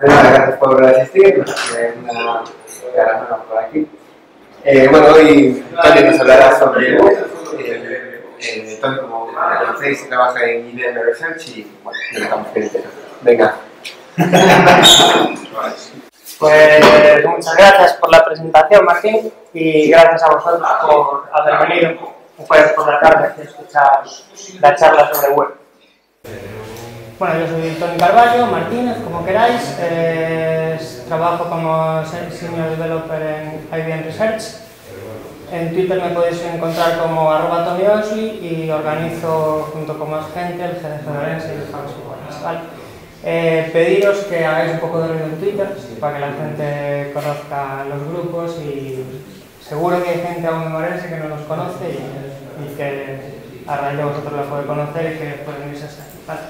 Gracias por asistir. Una cara por aquí. Bueno, hoy Tony nos hablará sobre Tony, como conocéis, trabaja en IBM Research y bueno, le estamos pendientes. Venga. Pues muchas gracias por la presentación, Martín, y gracias a vosotros por haber venido un jueves por la tarde a escuchar la charla sobre web. Bueno, yo soy Tony Carvalho Martínez, como queráis, trabajo como Senior Developer en IBM Research. En Twitter me podéis encontrar como @TonyOsley y organizo junto con más gente el GDG de Orense y el JavaScript, ¿vale? Pediros que hagáis un poco de ruido en Twitter para que la gente conozca los grupos y seguro que hay gente aún en Orense que no los conoce y que a raíz de vosotros la puede conocer y que pueden irse hasta aquí, ¿vale?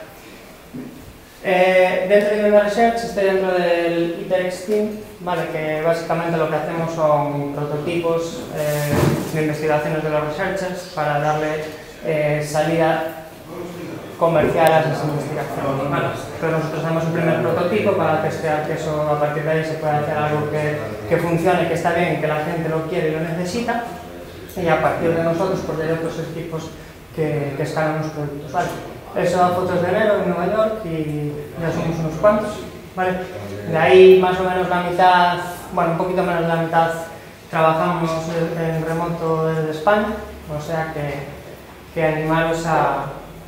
Dentro de IBM Research estoy dentro del ITERx Team, ¿vale? Que básicamente lo que hacemos son prototipos de investigaciones de los researchers para darle salida comercial a esas investigaciones, ¿vale? Entonces nosotros hacemos un primer prototipo para testear que eso a partir de ahí se pueda hacer algo que funcione, que está bien, que la gente lo quiere y lo necesita, y a partir de nosotros pues hay otros equipos que escalan los productos, ¿vale? Eso da fotos de enero en Nueva York y ya somos unos cuantos, ¿vale? De ahí más o menos la mitad, bueno, un poquito menos de la mitad trabajamos en remoto desde España, o sea que animaros a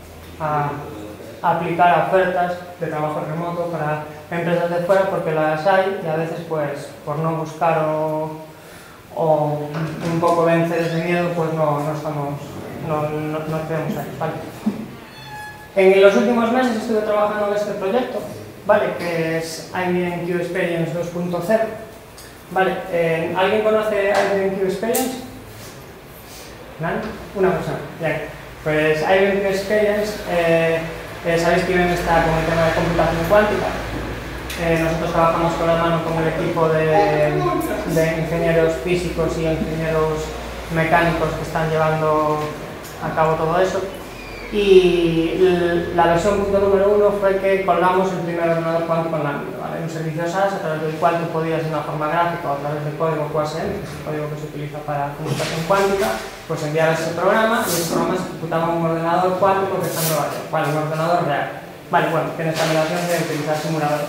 aplicar ofertas de trabajo remoto para empresas de fuera porque las hay y a veces pues por no buscar o un poco vencer ese miedo pues no queremos ahí, ¿vale? En los últimos meses estuve trabajando en este proyecto, ¿vale? Que es IBM Q Experience 2.0, ¿vale? ¿Alguien conoce IBM Q Experience? ¿Nadie? Una persona, bien. Pues IBM Q Experience, sabéis que IBM está con el tema de computación cuántica. Nosotros trabajamos con la mano con el equipo de ingenieros físicos y ingenieros mecánicos que están llevando a cabo todo eso. Y la versión número 1 fue que colgamos el primer ordenador cuántico en la nube, ¿vale? Un servicio SaaS a través del cual tú podías, de una forma gráfica o a través del código QASM, que es el código que se utiliza para computación cuántica, pues enviar ese programa y ese programa se ejecutaba en un ordenador cuántico que está en Nueva York, ¿vale? Un ordenador real. Vale, bueno, tiene esta migración de utilizar simuladores.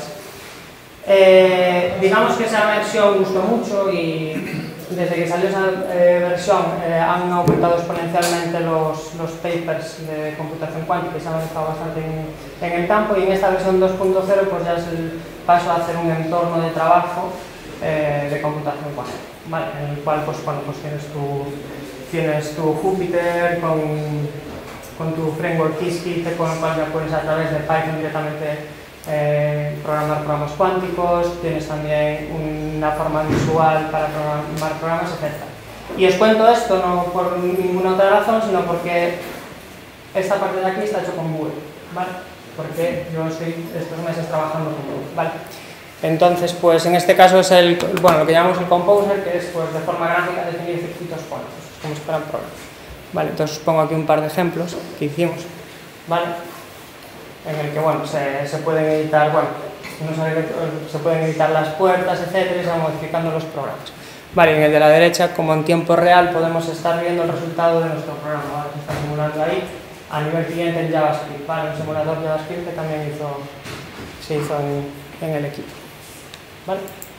Digamos que esa versión gustó mucho y desde que salió esa versión han aumentado exponencialmente los papers de computación cuántica y se ha avanzado bastante en el campo, y en esta versión 2.0 pues ya es el paso a hacer un entorno de trabajo de computación cuántica, ¿vale? En el cual pues, bueno, pues tienes tu Jupyter con tu framework Qiskit, con el cual ya puedes a través de Python directamente programar programas cuánticos, tienes también una forma visual para programar programas, etc. Y os cuento esto no por ninguna otra razón, sino porque esta parte de aquí está hecho con Vue, ¿vale? Porque yo estoy estos meses trabajando con Vue, ¿vale? Entonces, pues en este caso es lo que llamamos el Composer, que es pues de forma gráfica definir circuitos cuánticos, como si fueran programas, ¿vale? Entonces os pongo aquí un par de ejemplos que hicimos, ¿vale? En el que, bueno, se pueden editar, bueno, se pueden editar las puertas, etcétera, y se van modificando los programas. Vale, en el de la derecha, como en tiempo real, podemos estar viendo el resultado de nuestro programa, ¿vale? Se está simulando ahí a nivel cliente en JavaScript, ¿vale? Un simulador JavaScript que también se hizo en el equipo, ¿vale?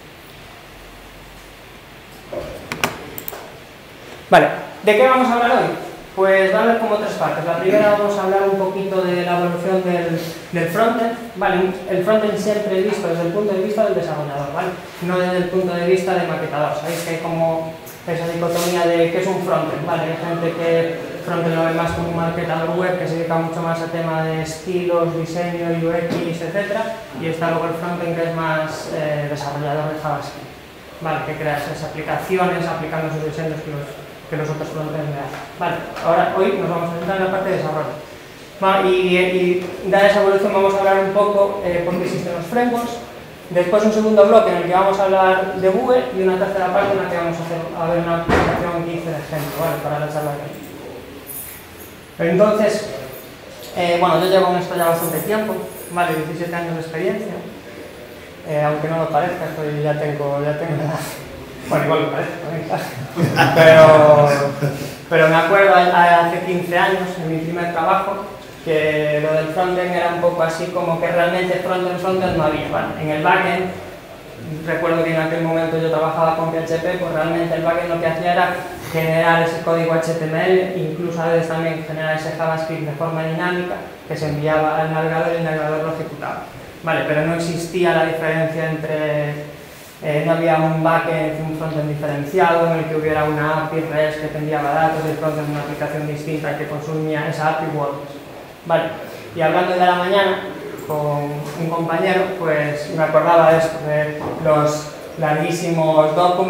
Vale, ¿de qué vamos a hablar hoy? Pues va a haber como tres partes. La primera vamos a hablar un poquito de la evolución del frontend, ¿vale? El frontend siempre es visto desde el punto de vista del desarrollador, ¿vale? No desde el punto de vista del maquetador. Sabéis que hay como esa dicotomía de qué es un frontend, ¿vale? Hay gente que frontend lo ve más como un maquetador web que se dedica mucho más al tema de estilos, diseño, UX, etc. Y está luego el frontend que es más desarrollador de JavaScript, ¿vale? Que crea esas aplicaciones aplicando sus diseños que los otros frontends le hacen. Vale, hoy nos vamos a centrar en la parte de desarrollo. Vale, y dada esa evolución vamos a hablar un poco por qué existen los frameworks, después un segundo bloque en el que vamos a hablar de Vue y una tercera parte en la que vamos a ver una aplicación que hice de ejemplo, ¿vale? Para la charla de hoy. Entonces, bueno, yo llevo en esto ya bastante tiempo, ¿vale? 17 años de experiencia. aunque no lo parezca, ya tengo edad. Bueno, igual lo parece también, claro. Pero me acuerdo hace 15 años, en mi primer trabajo, que lo del frontend era un poco así como que realmente frontend no había, ¿vale? En el backend, recuerdo que en aquel momento yo trabajaba con PHP, pues realmente el backend lo que hacía era generar ese código HTML, incluso a veces también generar ese JavaScript de forma dinámica que se enviaba al navegador y el navegador lo ejecutaba, ¿vale? Pero no existía la diferencia entre... no había un backend y un frontend diferenciado en el que hubiera una API REST que te enviaba datos y el frontend una aplicación distinta que consumía esa API WordPress. Vale, y hablando de la mañana con un compañero, pues me acordaba de esto, de los larguísimos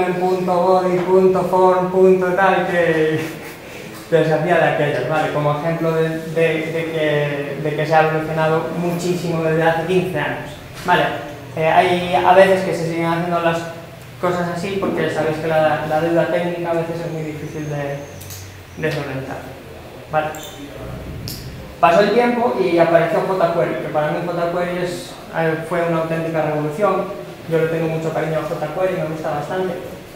document.body.form.tal que se hacía de aquellos, ¿vale? Como ejemplo de que se ha evolucionado muchísimo desde hace 15 años, ¿vale? Hay a veces que se siguen haciendo las cosas así porque sabéis que la deuda técnica a veces es muy difícil de solventar, ¿vale? Pasó el tiempo y apareció jQuery, que para mí jQuery fue una auténtica revolución. Yo le tengo mucho cariño a jQuery, me gusta bastante,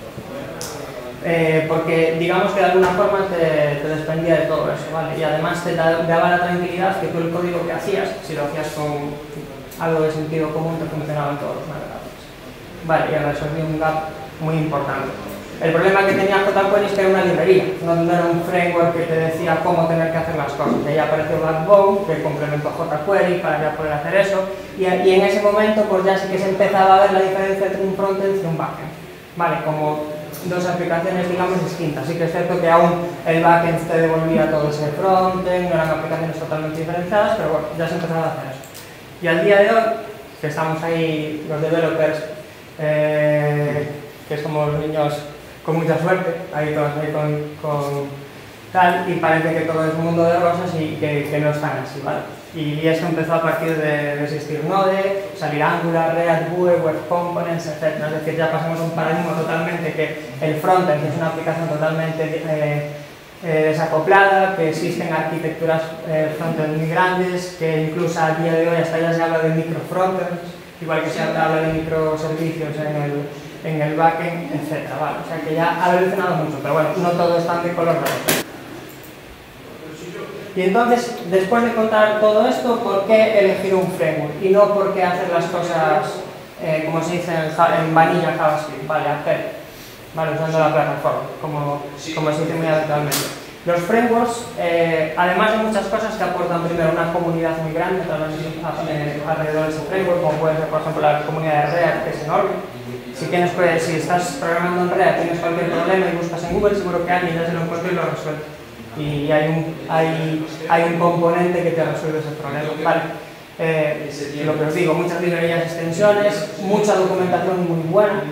porque digamos que de alguna forma te desprendía de todo eso, ¿vale? Y además te daba la tranquilidad que tú el código que hacías, si lo hacías con algo de sentido común, te funcionaba en todos los navegadores, ¿vale? Y resolví un gap muy importante. El problema que tenía jQuery es que era una librería, no era un framework que te decía cómo tener que hacer las cosas. Y ahí apareció Backbone, que complementó jQuery para ya poder hacer eso, y en ese momento pues ya sí que se empezaba a ver la diferencia entre un frontend y un backend, ¿vale? Como dos aplicaciones, digamos, distintas. Sí que es cierto que aún el backend te devolvía todo ese frontend, no eran aplicaciones totalmente diferenciadas, pero bueno, ya se empezaba a hacer eso. Y al día de hoy, que estamos ahí los developers, que somos niños con mucha suerte, ahí todos ahí con tal, y parece que todo es un mundo de rosas y que no están así, ¿vale? Y esto empezó a partir de existir Node, salir Angular, React, Vue, Web Components, etc. Es decir, ya pasamos a un paradigma totalmente que el frontend es una aplicación totalmente desacoplada, que existen arquitecturas frontend muy grandes, que incluso a día de hoy hasta ya se habla de microfrontends, igual que se habla de microservicios en el backend, etc. ¿Vale? O sea que ya ha evolucionado mucho, pero bueno, no todo es tan de color rosa. Y entonces, después de contar todo esto, ¿por qué elegir un framework? Y no por qué hacer las cosas, como se dice en vanilla JavaScript, ¿vale? Hacer, ¿vale? Usando la plataforma, como se dice muy habitualmente. Los frameworks, además de muchas cosas, te aportan primero una comunidad muy grande alrededor de ese framework, como puede ser, por ejemplo, la comunidad de React, que es enorme. Si estás programando en React, tienes cualquier problema y buscas en Google, seguro que alguien ya se lo encuentra y lo resuelve. Y hay un componente que te resuelve ese problema, ¿vale? Lo que os digo, muchas librerías, extensiones, mucha documentación muy buena,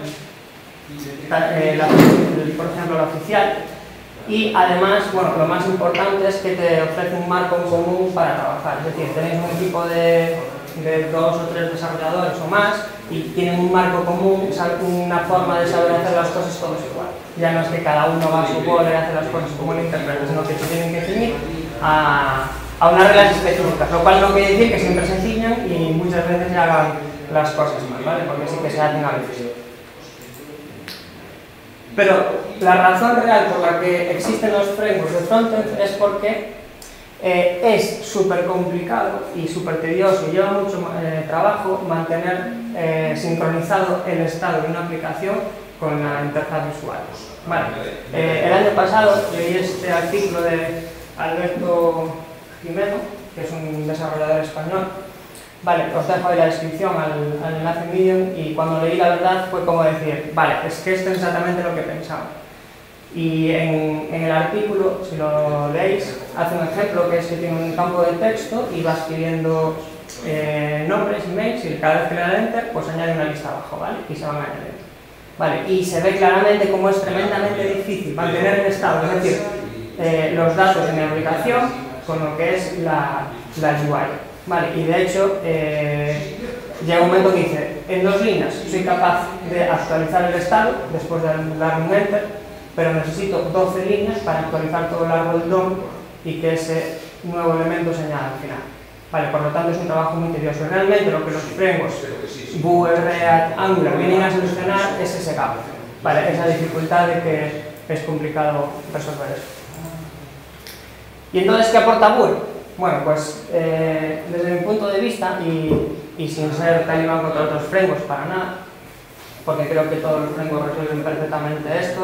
por ejemplo la oficial, y además, bueno, lo más importante es que te ofrece un marco común para trabajar, es decir, tenéis un equipo de 2 o 3 desarrolladores o más y tienen un marco común, una forma de saber hacer las cosas todos igual. Ya no es que cada uno va a su bola y hace las cosas como lo interpreta, sino que se tienen que ceñir a unas reglas específicas, lo cual no quiere decir que siempre se ciñan y muchas veces se hagan las cosas mal, ¿vale? Porque sí que se hacen a veces. Pero la razón real por la que existen los frameworks de frontend es porque es súper complicado y súper tedioso y lleva mucho trabajo mantener sincronizado el estado de una aplicación con la interfaz visual. Vale. El año pasado leí este artículo de Alberto Jimeno, que es un desarrollador español. Vale, os dejo ahí la descripción al enlace Medium, y cuando leí la verdad fue como decir, vale, es que esto es exactamente lo que pensaba. Y en el artículo, si lo leéis, hace un ejemplo que es que tiene un campo de texto y va escribiendo nombres, emails, y cada vez que le da enter, pues añade una lista abajo, ¿vale? Y se van añadiendo. Vale, y se ve claramente cómo es tremendamente difícil mantener el estado, es decir, los datos en la aplicación con lo que es la UI. Vale, y de hecho, llega un momento que dice, en 2 líneas soy capaz de actualizar el estado después de darle un enter, pero necesito 12 líneas para actualizar todo el árbol DOM y que ese nuevo elemento se añada al final. Vale, por lo tanto es un trabajo muy tedioso. Realmente lo que los frameworks Vue, React, Angular vienen a solucionar es ese gap, vale, esa dificultad de que es complicado resolver eso. ¿Y entonces qué aporta Vue? Bueno, pues desde mi punto de vista, y sin ser talibán contra otros frameworks para nada, porque creo que todos los frameworks resuelven perfectamente esto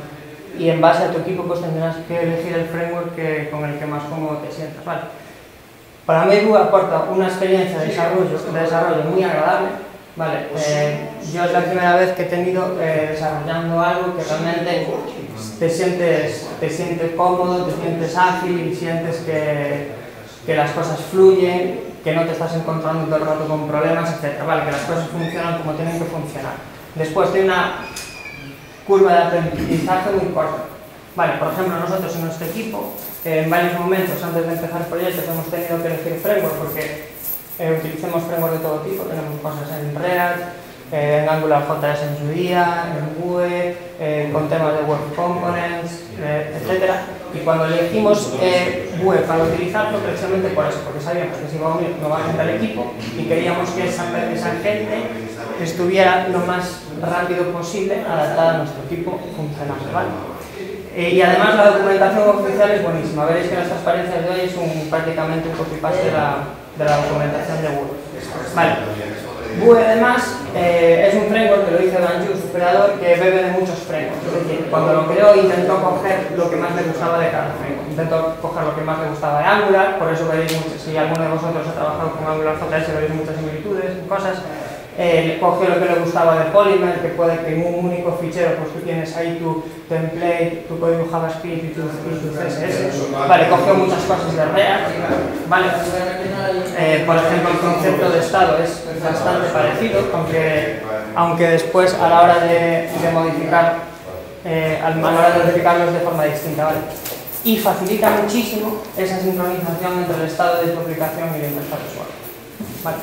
y en base a tu equipo pues tendrás que elegir el framework con el que más cómodo te sientas, ¿vale? Para mí Vue aporta una experiencia de desarrollo muy agradable, ¿vale? Yo es la primera vez que he tenido desarrollando algo que realmente te sientes cómodo, te sientes ágil y sientes que las cosas fluyen, que no te estás encontrando todo el rato con problemas, etc. ¿Vale? Que las cosas funcionan como tienen que funcionar. Después de una curva de aprendizaje muy corta. Vale, por ejemplo, nosotros en nuestro equipo, en varios momentos antes de empezar proyectos hemos tenido que elegir framework porque utilicemos framework de todo tipo, tenemos cosas en React, en Angular JS en su día, en Vue, con temas de Web Components, etc. Y cuando elegimos Vue para utilizarlo, precisamente por eso, porque sabíamos que se iba a unir nueva gente al equipo y queríamos que esa gente estuviera lo más rápido posible adaptada a nuestro equipo funcional, ¿vale? Y además la documentación oficial es buenísima. Veréis que las transparencias de hoy es prácticamente un copy-paste de la documentación de Vue. Vale. Vue además es un framework que lo hizo Banju, su creador, que bebe de muchos frameworks. Es decir, cuando lo creó intentó coger lo que más le gustaba de cada framework. Intentó coger lo que más le gustaba de Angular, por eso veréis, si alguno de vosotros ha trabajado con Angular JS, veréis muchas similitudes, cosas. Coge lo que le gustaba de Polymer, que puede que en un único fichero pues tú tienes ahí tu template, tu código JavaScript y tu CSS. Vale, cogió muchas cosas de React. Vale. Por ejemplo, el concepto de estado es bastante parecido, aunque después a la hora de modificar, a la hora de modificarlos de forma distinta. ¿Vale? Y facilita muchísimo esa sincronización entre el estado de tu aplicación y la interfaz de usuario. ¿Vale?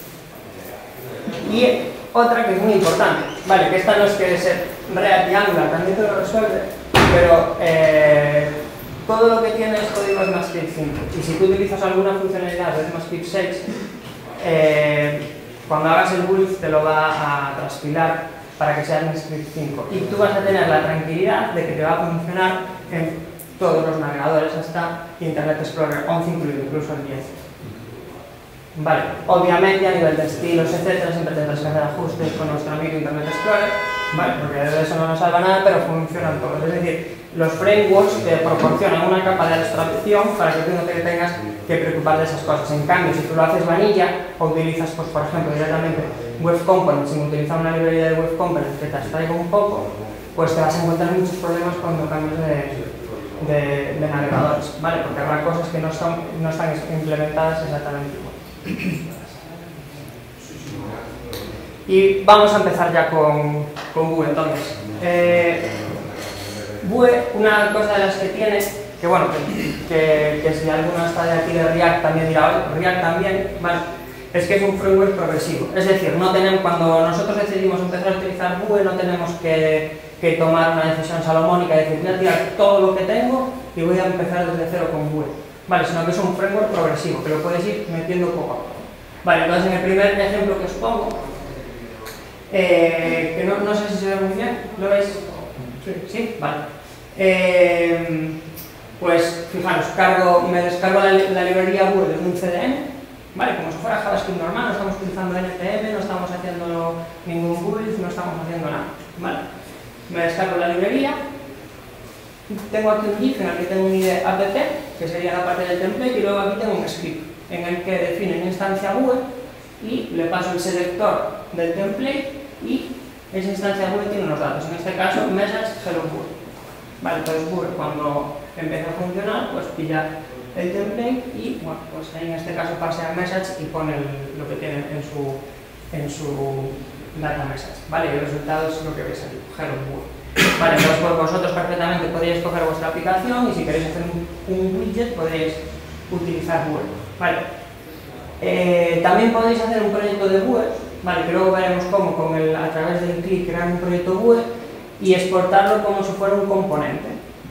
Y otra que es muy importante, ¿vale? Que esta no es que ser React y Angular, también te lo resuelve, pero todo lo que tiene es código ECMAScript 5. Y si tú utilizas alguna funcionalidad de ECMAScript 6, cuando hagas el build te lo va a transpilar para que sea ECMAScript 5. Y tú vas a tener la tranquilidad de que te va a funcionar en todos los navegadores, hasta Internet Explorer 11 incluido, incluso el 10. Vale, obviamente a nivel de estilos, etcétera, siempre tendrás que hacer ajustes con nuestro amigo Internet Explorer, vale, porque de eso no nos salva nada, pero funcionan todos. Es decir, los frameworks te proporcionan una capa de abstracción para que tú no te tengas que preocupar de esas cosas. En cambio, si tú lo haces vanilla o utilizas, pues, por ejemplo, directamente Web Components, sin utilizar una librería de Web Components que te abstraiga un poco, pues te vas a encontrar muchos problemas cuando cambies de navegadores, ¿vale? Porque habrá cosas que no están implementadas exactamente igual. Y vamos a empezar ya con Vue. Entonces, Vue, una cosa de las que tiene, que bueno, que si alguno está de aquí de React también dirá, React también, ¿vale? Es que es un framework progresivo. Es decir, no tenemos, cuando nosotros decidimos empezar a utilizar Vue, no tenemos que tomar una decisión salomónica y decir, voy a tirar todo lo que tengo y voy a empezar desde cero con Vue. Vale, sino que es un framework progresivo, que lo puedes ir metiendo poco a poco. Vale, entonces en el primer ejemplo que os pongo, que no sé si se ve muy bien, ¿lo veis? ¿Sí? Vale. Pues fijaros, me descargo la librería Vue desde un CDN, vale, como si fuera JavaScript normal, no estamos utilizando NPM, no estamos haciendo ningún build, no estamos haciendo nada, vale. Me descargo la librería. Tengo aquí un GIF en el que tengo un ID app, que sería la parte del template, y luego aquí tengo un script en el que define una instancia Vue y le paso el selector del template y esa instancia Vue tiene unos datos, en este caso message hello Vue. Vale, entonces Vue cuando empieza a funcionar pues pilla el template y bueno, pues en este caso pasea message y pone lo que tiene en su data message, ¿vale? Y el resultado es lo que veis aquí, hello Vue. Vale, entonces pues vosotros perfectamente podréis coger vuestra aplicación y si queréis hacer un widget podréis utilizar Vue. Vale. También podéis hacer un proyecto de Vue, vale, que luego veremos cómo a través del clic crear un proyecto Vue y exportarlo como si fuera un componente.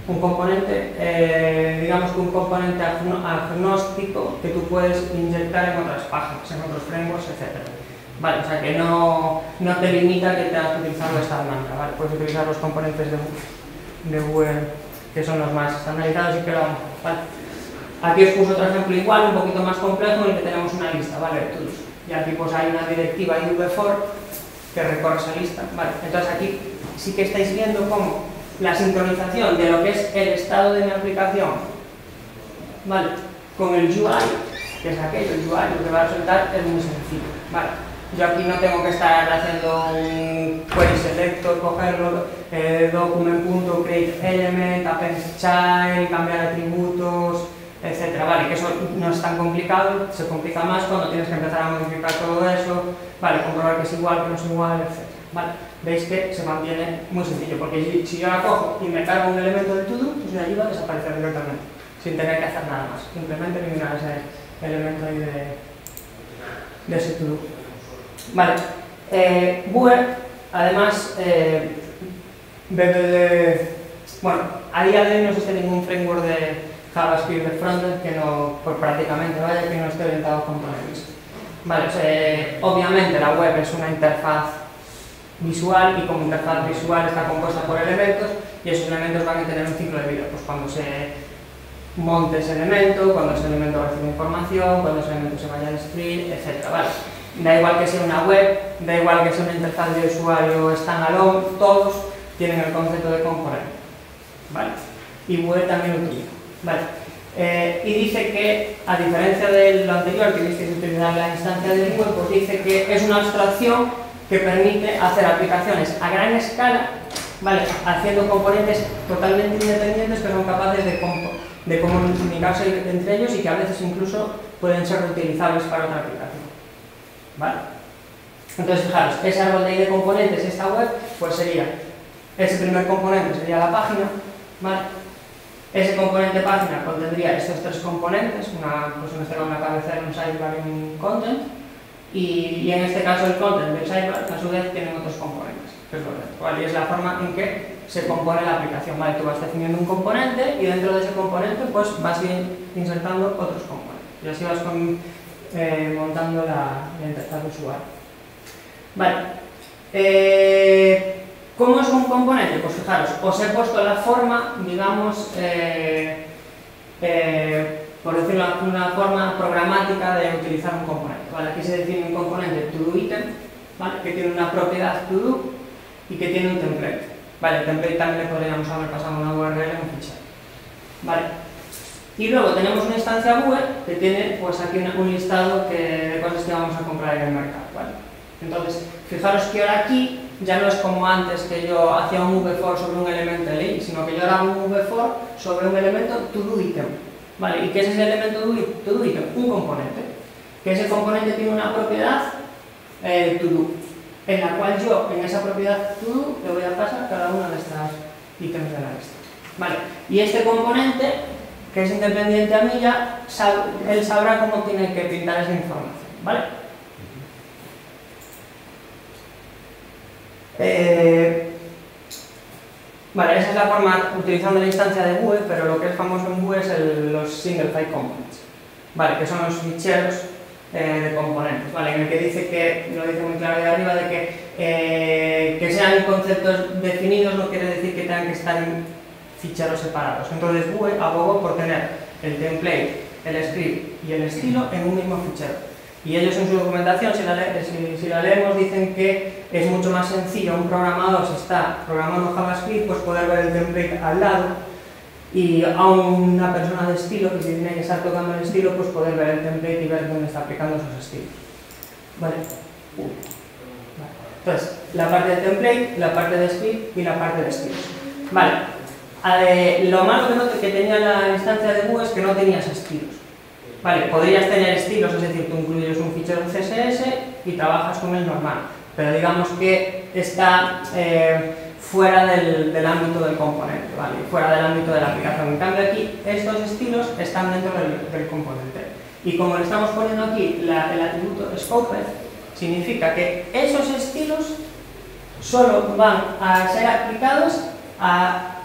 un componente, digamos que un componente agnóstico que tú puedes inyectar en otras páginas, en otros frameworks, etc. Vale, o sea que no te limita que tengas que utilizarlo de esta manera, ¿vale? Puedes utilizar los componentes de Vue que son los más estandarizados y que lo vamos a hacer, ¿vale? Aquí os puse otro ejemplo igual, un poquito más complejo, en el que tenemos una lista, ¿vale? De todos. Y aquí pues hay una directiva IDV4 que recorre esa lista, ¿vale? Entonces aquí sí que estáis viendo cómo la sincronización de lo que es el estado de mi aplicación, ¿vale? Con el UI, que es aquello, el UI, lo que va a resultar es muy sencillo, ¿vale? Yo aquí no tengo que estar haciendo un query selector, cogerlo, document.createElement, append child, cambiar atributos, etcétera, ¿vale? Que eso no es tan complicado, se complica más cuando tienes que empezar a modificar todo eso, ¿vale? Comprobar que es igual, que no es igual, etcétera, ¿vale? Veis que se mantiene muy sencillo, porque si yo la cojo y me cargo un elemento del to-do, pues de allí va a desaparecer directamente, sin tener que hacer nada más, simplemente eliminar ese elemento ahí de ese to-do. Vale, Vue, además, bueno, a día de hoy no existe ningún framework de JavaScript de frontend que no, pues prácticamente, vaya, que no esté orientado a componentes. Vale, obviamente la web es una interfaz visual y como interfaz visual está compuesta por elementos y esos elementos van a tener un ciclo de vida, pues cuando se monte ese elemento, cuando ese elemento recibe información, cuando ese elemento se vaya al script, etc. ¿Vale? Da igual que sea una web, da igual que sea una interfaz de usuario standalone, todos tienen el concepto de componente, ¿vale? Y Vue también lo utiliza, ¿vale? Y dice que, a diferencia de lo anterior que visteis utilizar la instancia de Vue, pues dice que es una abstracción que permite hacer aplicaciones a gran escala, ¿vale? Haciendo componentes totalmente independientes que son capaces de comunicarse entre ellos y que a veces incluso pueden ser reutilizables para otra aplicación, ¿vale? Entonces, fijaros, ese árbol de componentes, esta web, pues sería, ese primer componente sería la página, ¿vale? Ese componente página contendría estos tres componentes, pues en este caso una cabecera, un sidebar y un content, y en este caso el content del sidebar a su vez tienen otros componentes, que es lo dentro, ¿vale? Y es la forma en que se compone la aplicación, ¿vale? Tú vas definiendo un componente y dentro de ese componente pues vas insertando otros componentes y así vas montando la interfaz de usuario. Vale. ¿Cómo es un componente? Pues fijaros, os he puesto la forma, digamos, por decirlo de una forma programática de utilizar un componente, ¿vale? Aquí se define un componente toDoItem, ¿vale? Que tiene una propiedad todo y que tiene un template, ¿vale? El template también le podríamos haber pasado una URL en un fichero, ¿vale? Y luego tenemos una instancia Vue que tiene pues aquí un listado de cosas que vamos a comprar en el mercado, ¿vale? Entonces, fijaros que ahora aquí ya no es como antes que yo hacía un v-for sobre un elemento ley, sino que yo ahora hago un v-for sobre un elemento toDoItem, ¿vale? ¿Y qué es ese elemento toDoItem? Un componente, que ese componente tiene una propiedad todo, en la cual yo, en esa propiedad todo, le voy a pasar cada uno de estos ítems de la lista, ¿vale? Y este componente, que es independiente a mí, ya él sabrá cómo tiene que pintar esa información, ¿vale? Vale, esa es la forma utilizando la instancia de Vue, pero lo que es famoso en Vue es los single file components, ¿vale? Que son los ficheros de componentes, ¿vale? En el que dice que, lo dice muy claro ahí arriba, de que sean conceptos definidos no quiere decir que tengan que estar en ficheros separados. Entonces Vue abogó por tener el template, el script y el estilo en un mismo fichero. Y ellos en su documentación, si la leemos, dicen que es mucho más sencillo a un programador, si está programando JavaScript, pues poder ver el template al lado, y a una persona de estilo, que tiene que estar tocando el estilo, pues poder ver el template y ver dónde está aplicando esos estilos. ¿Vale? Entonces, la parte de template, la parte de script y la parte de estilos. Vale. Lo malo que tenía la instancia de Vue es que no tenías estilos. Vale, podrías tener estilos, es decir, tú incluyes un fichero CSS y trabajas con el normal, pero digamos que está fuera del ámbito del componente, ¿vale? Fuera del ámbito de la aplicación. En cambio aquí, estos estilos están dentro del componente. Y como le estamos poniendo aquí el atributo scoped, significa que esos estilos solo van a ser aplicados a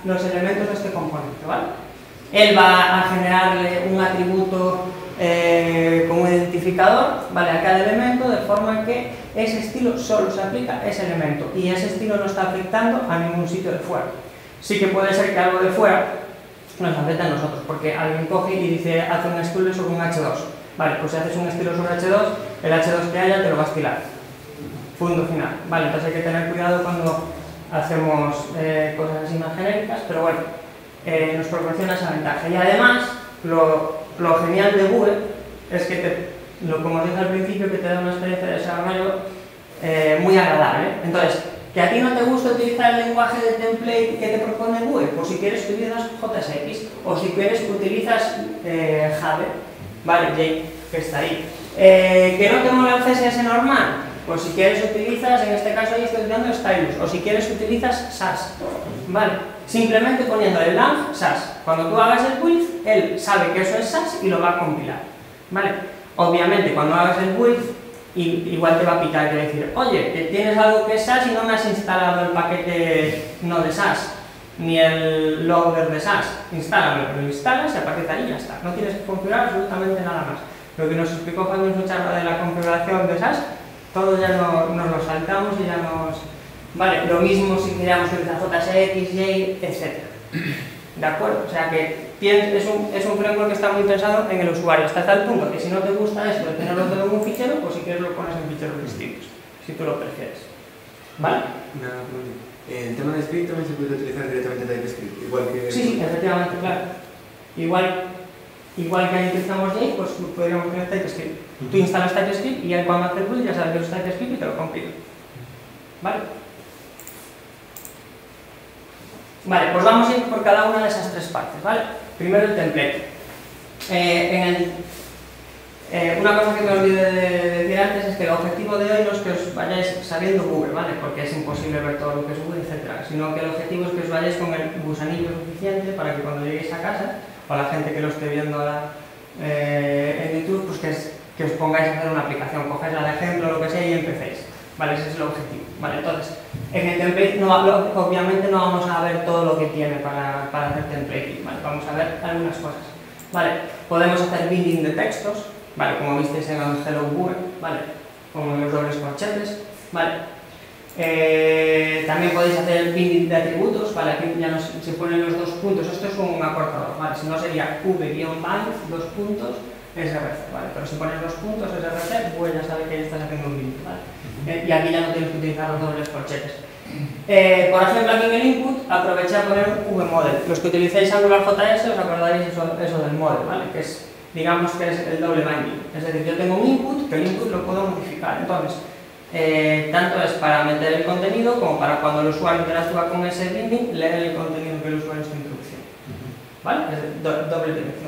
los elementos de este componente, ¿vale? Él va a generarle un atributo como un identificador, ¿vale?, a cada elemento, de forma que ese estilo solo se aplica a ese elemento y ese estilo no está afectando a ningún sitio de fuera. Sí que puede ser que algo de fuera nos afecte a nosotros, porque alguien coge y dice, hace un estilo sobre un H2. Vale, pues si haces un estilo sobre H2, el H2 que haya te lo va a estilar. Punto final. Vale, entonces hay que tener cuidado cuando hacemos cosas así más genéricas, pero bueno, nos proporciona esa ventaja. Y además, lo genial de Vue es que, como os dije al principio, que te da una experiencia de desarrollo muy agradable. Entonces, que a ti no te gusta utilizar el lenguaje de template que te propone Vue, pues si quieres utilizas JSX, o si quieres utilizas Java, vale, Jake, que está ahí. Que no te mola el CSS normal, pues si quieres utilizas, en este caso yo estoy utilizando Stylus, o si quieres utilizas Sass, vale, simplemente poniéndole lang Sass. Cuando tú hagas el build, él sabe que eso es Sass y lo va a compilar, vale. Obviamente cuando hagas el build, igual te va a pitar y decir, oye, que tienes algo que es Sass y no me has instalado el paquete no de Sass, ni el loader de Sass. Instálalo, lo instalas y a partir de ahí ya está. No tienes que configurar absolutamente nada más. Lo que nos explicó Javi en su charla de la configuración de Sass, todo ya nos lo saltamos y ya nos... Vale, lo mismo si queríamos utilizar JSX, J, etc. ¿De acuerdo? O sea que es un framework que está muy pensado en el usuario, hasta tal punto que si no te gusta eso de tenerlo todo en un fichero, pues si quieres lo pones en ficheros distintos, si tú lo prefieres. ¿Vale? El tema de script también se puede utilizar directamente en TypeScript, igual que... Sí, efectivamente, claro. Igual que ahí utilizamos J, pues podríamos tener TypeScript. Tú instalas TypeScript y él cuando hace el build ya sabes que es TypeScript y te lo compila. ¿Vale? Vale, pues vamos a ir por cada una de esas tres partes, ¿vale? Primero el template. Una cosa que me olvidé de decir antes es que el objetivo de hoy no es que os vayáis sabiendo Vue, ¿vale? Porque es imposible ver todo lo que es Vue, etc. Sino que el objetivo es que os vayáis con el gusanillo suficiente para que cuando lleguéis a casa, o la gente que lo esté viendo ahora en YouTube, pues que os pongáis a hacer una aplicación, cogéis la de ejemplo, lo que sea, y empecéis. Vale, ese es el objetivo. Vale, entonces, en el template obviamente no vamos a ver todo lo que tiene para hacer templating, ¿vale? Vamos a ver algunas cosas. Vale, podemos hacer binding de textos, ¿vale? Como visteis en el Hello Vue, ¿vale? Con los dobles corchetes, ¿vale? También podéis hacer binding de atributos, ¿vale? Aquí ya se ponen los dos puntos, esto es como un acortador, ¿vale? Si no sería v-bind, dos puntos, src, ¿vale? Pero si pones dos puntos src, Vue ya sabe que ya estás haciendo un binding, ¿vale? Y aquí ya no tienes que utilizar los dobles corchetes. Por ejemplo, aquí en el input aproveché a poner un vmodel. Los que utilicéis AngularJS os acordaréis eso del model, ¿vale? Que es, digamos que es el doble binding. Es decir, yo tengo un input, que el input lo puedo modificar. Entonces, tanto es para meter el contenido como para cuando el usuario interactúa con ese binding, leer el contenido que el usuario está introduciendo. ¿Vale? Es doble dirección.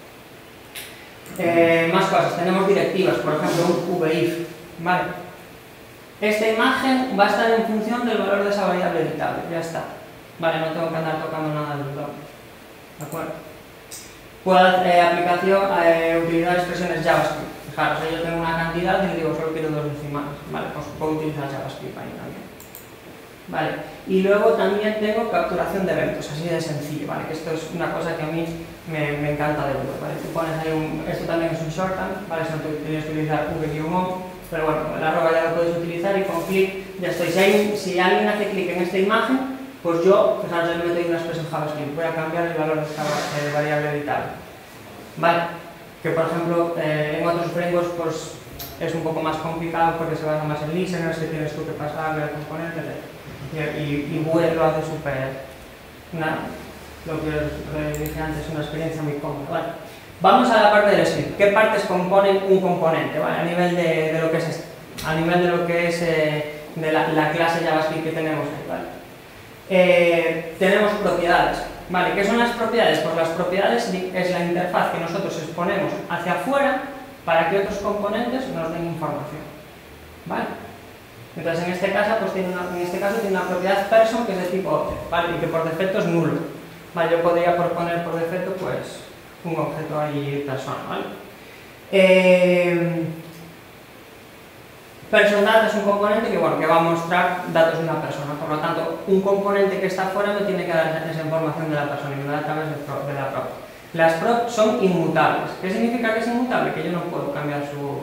Más cosas. Tenemos directivas, por ejemplo, un vif, ¿vale? Esta imagen va a estar en función del valor de esa variable editable, ya está. Vale, no tengo que andar tocando nada del doble. ¿De acuerdo? Puedo hacer utilizar expresiones JavaScript. Fijaros, yo tengo una cantidad y le digo solo quiero dos decimales. Vale, pues puedo utilizar JavaScript ahí también. Vale, y luego también tengo capturación de eventos, así de sencillo, ¿vale? Que esto es una cosa que a mí me encanta de Vue, ¿vale? Tú pones ahí esto también es un shorthand, ¿vale? Solo tienes que utilizar v-o, pero bueno, el arroba ya lo puedes utilizar y con clic ya estoy. Si alguien hace clic en esta imagen, pues yo, fijaros, yo le meto una expresión JavaScript, voy a cambiar el valor de esta variable editable. Vale, que por ejemplo en otros frameworks pues es un poco más complicado porque se basa más en listeners, que tienes tú que pasarle al componente, y Vue lo hace súper, lo que os dije antes, una experiencia muy cómoda. Vale. Vamos a la parte del script. ¿Qué partes componen un componente? ¿Vale? A nivel de lo que es de la clase JavaScript que tenemos ahí, ¿vale? Tenemos propiedades, ¿vale? ¿Qué son las propiedades? Pues las propiedades es la interfaz que nosotros exponemos hacia afuera para que otros componentes nos den información, ¿vale? Entonces en este caso tiene una propiedad person que es de tipo object, ¿vale? Y que por defecto es nulo, ¿vale? Yo podría poner por defecto pues un objeto ahí persona, ¿vale? Person data es un componente que, bueno, que va a mostrar datos de una persona, por lo tanto, un componente que está fuera no tiene que dar esa información de la persona, y no la a través de la prop. Las prop son inmutables. ¿Qué significa que es inmutable? Que yo no puedo cambiar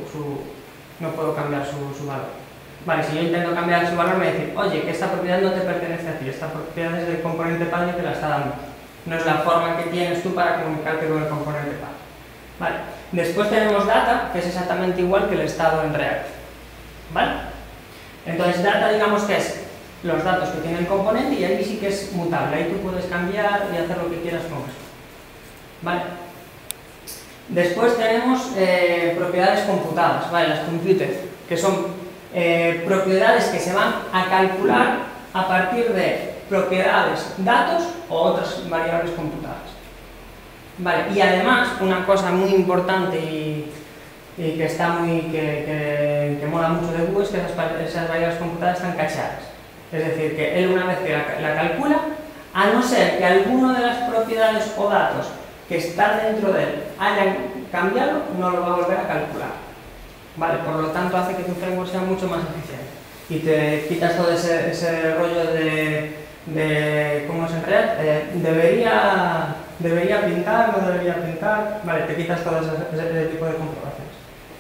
su valor. Vale, si yo intento cambiar su valor, me dicen, oye, que esta propiedad no te pertenece a ti, esta propiedad es del componente padre que la está dando. No es la forma que tienes tú para comunicarte con el componente padre. Vale. Después tenemos data, que es exactamente igual que el estado en React. ¿Vale? Entonces, data, digamos que es los datos que tiene el componente, y ahí sí que es mutable. Ahí tú puedes cambiar y hacer lo que quieras con eso. ¿Vale? Después tenemos propiedades computadas, ¿vale? Las computed, que son propiedades que se van a calcular a partir de propiedades, datos o otras variables computadas. Vale, y además, una cosa muy importante y que está que mola mucho de Vue es que esas variables computadas están cacheadas. Es decir, que él, una vez que la calcula, a no ser que alguno de las propiedades o datos que está dentro de él hayan cambiado, no lo va a volver a calcular. Vale, por lo tanto hace que tu framework sea mucho más eficiente y te quitas todo ese rollo de ¿cómo es en React? Debería pintar, no debería pintar, vale, te quitas todo ese tipo de comprobaciones.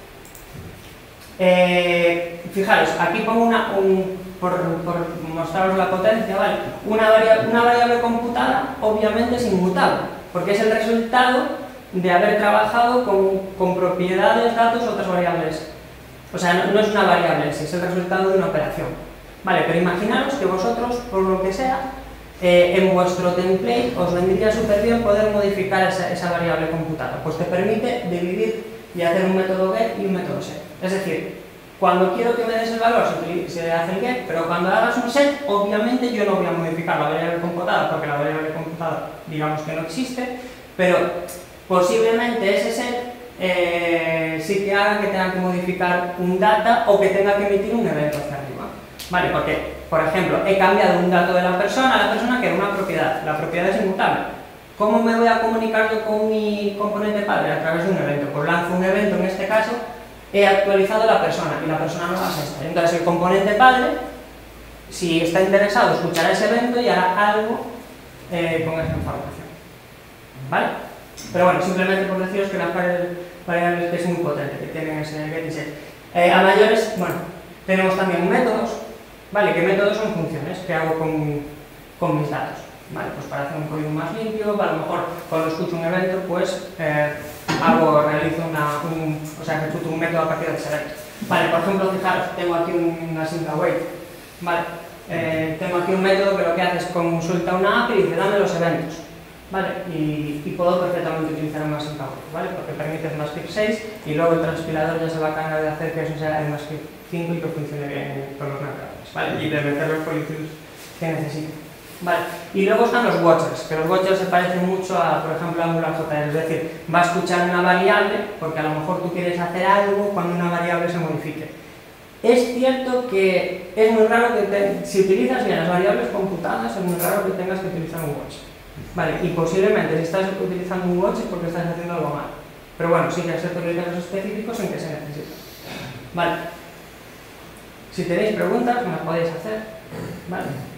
Fijaros, aquí pongo por mostraros la potencia, ¿vale? Una variable computada obviamente es inmutable, porque es el resultado de haber trabajado con propiedades, datos o otras variables. O sea, no es una variable en sí, es el resultado de una operación. Vale, pero imaginaros que vosotros, por lo que sea, en vuestro template os vendría súper bien poder modificar esa variable computada. Pues te permite dividir y hacer un método get y un método set. Es decir, cuando quiero que me des el valor se hace el get, pero cuando hagas un set, obviamente yo no voy a modificar la variable computada, porque la variable computada digamos que no existe, pero posiblemente ese set sí que haga que tenga que modificar un data o que tenga que emitir un evento hacia arriba. Vale, porque, por ejemplo, he cambiado un dato de la persona que era una propiedad. La propiedad es inmutable. ¿Cómo me voy a comunicar yo con mi componente padre? A través de un evento. Pues lanzo un evento, en este caso, he actualizado la persona y la persona nueva es esta. Entonces el componente padre, si está interesado, escuchará ese evento y hará algo con esa información. ¿Vale? Pero bueno, simplemente por deciros que las variables que es muy potente, que tienen ese get y set. A mayores, bueno, tenemos también métodos, ¿vale? ¿Qué métodos son funciones que hago con mis datos? ¿Vale? Pues para hacer un código más limpio, a lo mejor cuando escucho un evento, pues realizo ejecuto un método a partir de ese evento. Vale, por ejemplo, fijaros, tengo aquí una async await, ¿vale? Tengo aquí un método que lo que hace es consulta una API y dice dame los eventos, ¿vale? Y puedo perfectamente utilizar un async await, ¿vale? Porque permite el ECMAScript 6 y luego el transpilador ya se va a encargar de hacer que eso sea el ECMAScript 5 y que funcione bien con los navegadores, ¿vale? Y de meter los políticos que necesite. Vale, y luego están los watchers, que los watchers se parecen mucho a, por ejemplo, AngularJS, es decir, va a escuchar una variable porque a lo mejor tú quieres hacer algo cuando una variable se modifique. Es cierto que es muy raro que si utilizas bien las variables computadas, es muy raro que tengas que utilizar un watcher. Vale, y posiblemente si estás utilizando un watcher es porque estás haciendo algo mal. Pero bueno, sí que hay sectores específicos en que se necesita. Vale. Si tenéis preguntas, me las podéis hacer. Vale.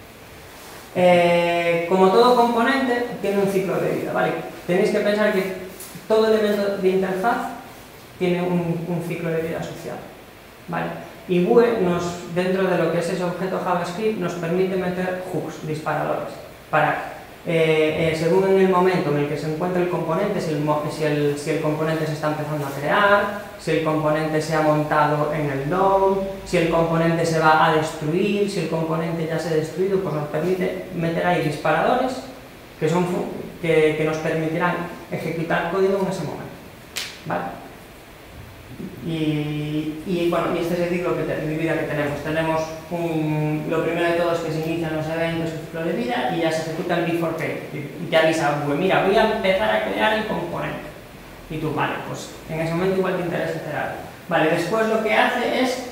Como todo componente, tiene un ciclo de vida, ¿vale? Tenéis que pensar que todo elemento de interfaz tiene un ciclo de vida asociado, ¿vale? Y Vue, dentro de lo que es ese objeto JavaScript, nos permite meter hooks, disparadores, para, según en el momento en el que se encuentra el componente, si el componente se está empezando a crear, si el componente se ha montado en el DOM, si el componente se va a destruir, si el componente ya se ha destruido, pues nos permite meter ahí disparadores que nos permitirán ejecutar código en ese momento, ¿vale? Bueno, este es el ciclo de vida que tenemos. Tenemos lo primero de todo es que se inician los eventos, el ciclo de vida, y ya se ejecuta el before create y te avisa, mira, voy a empezar a crear el componente. Y tú, vale, pues en ese momento igual te interesa hacer algo. Vale, después lo que hace es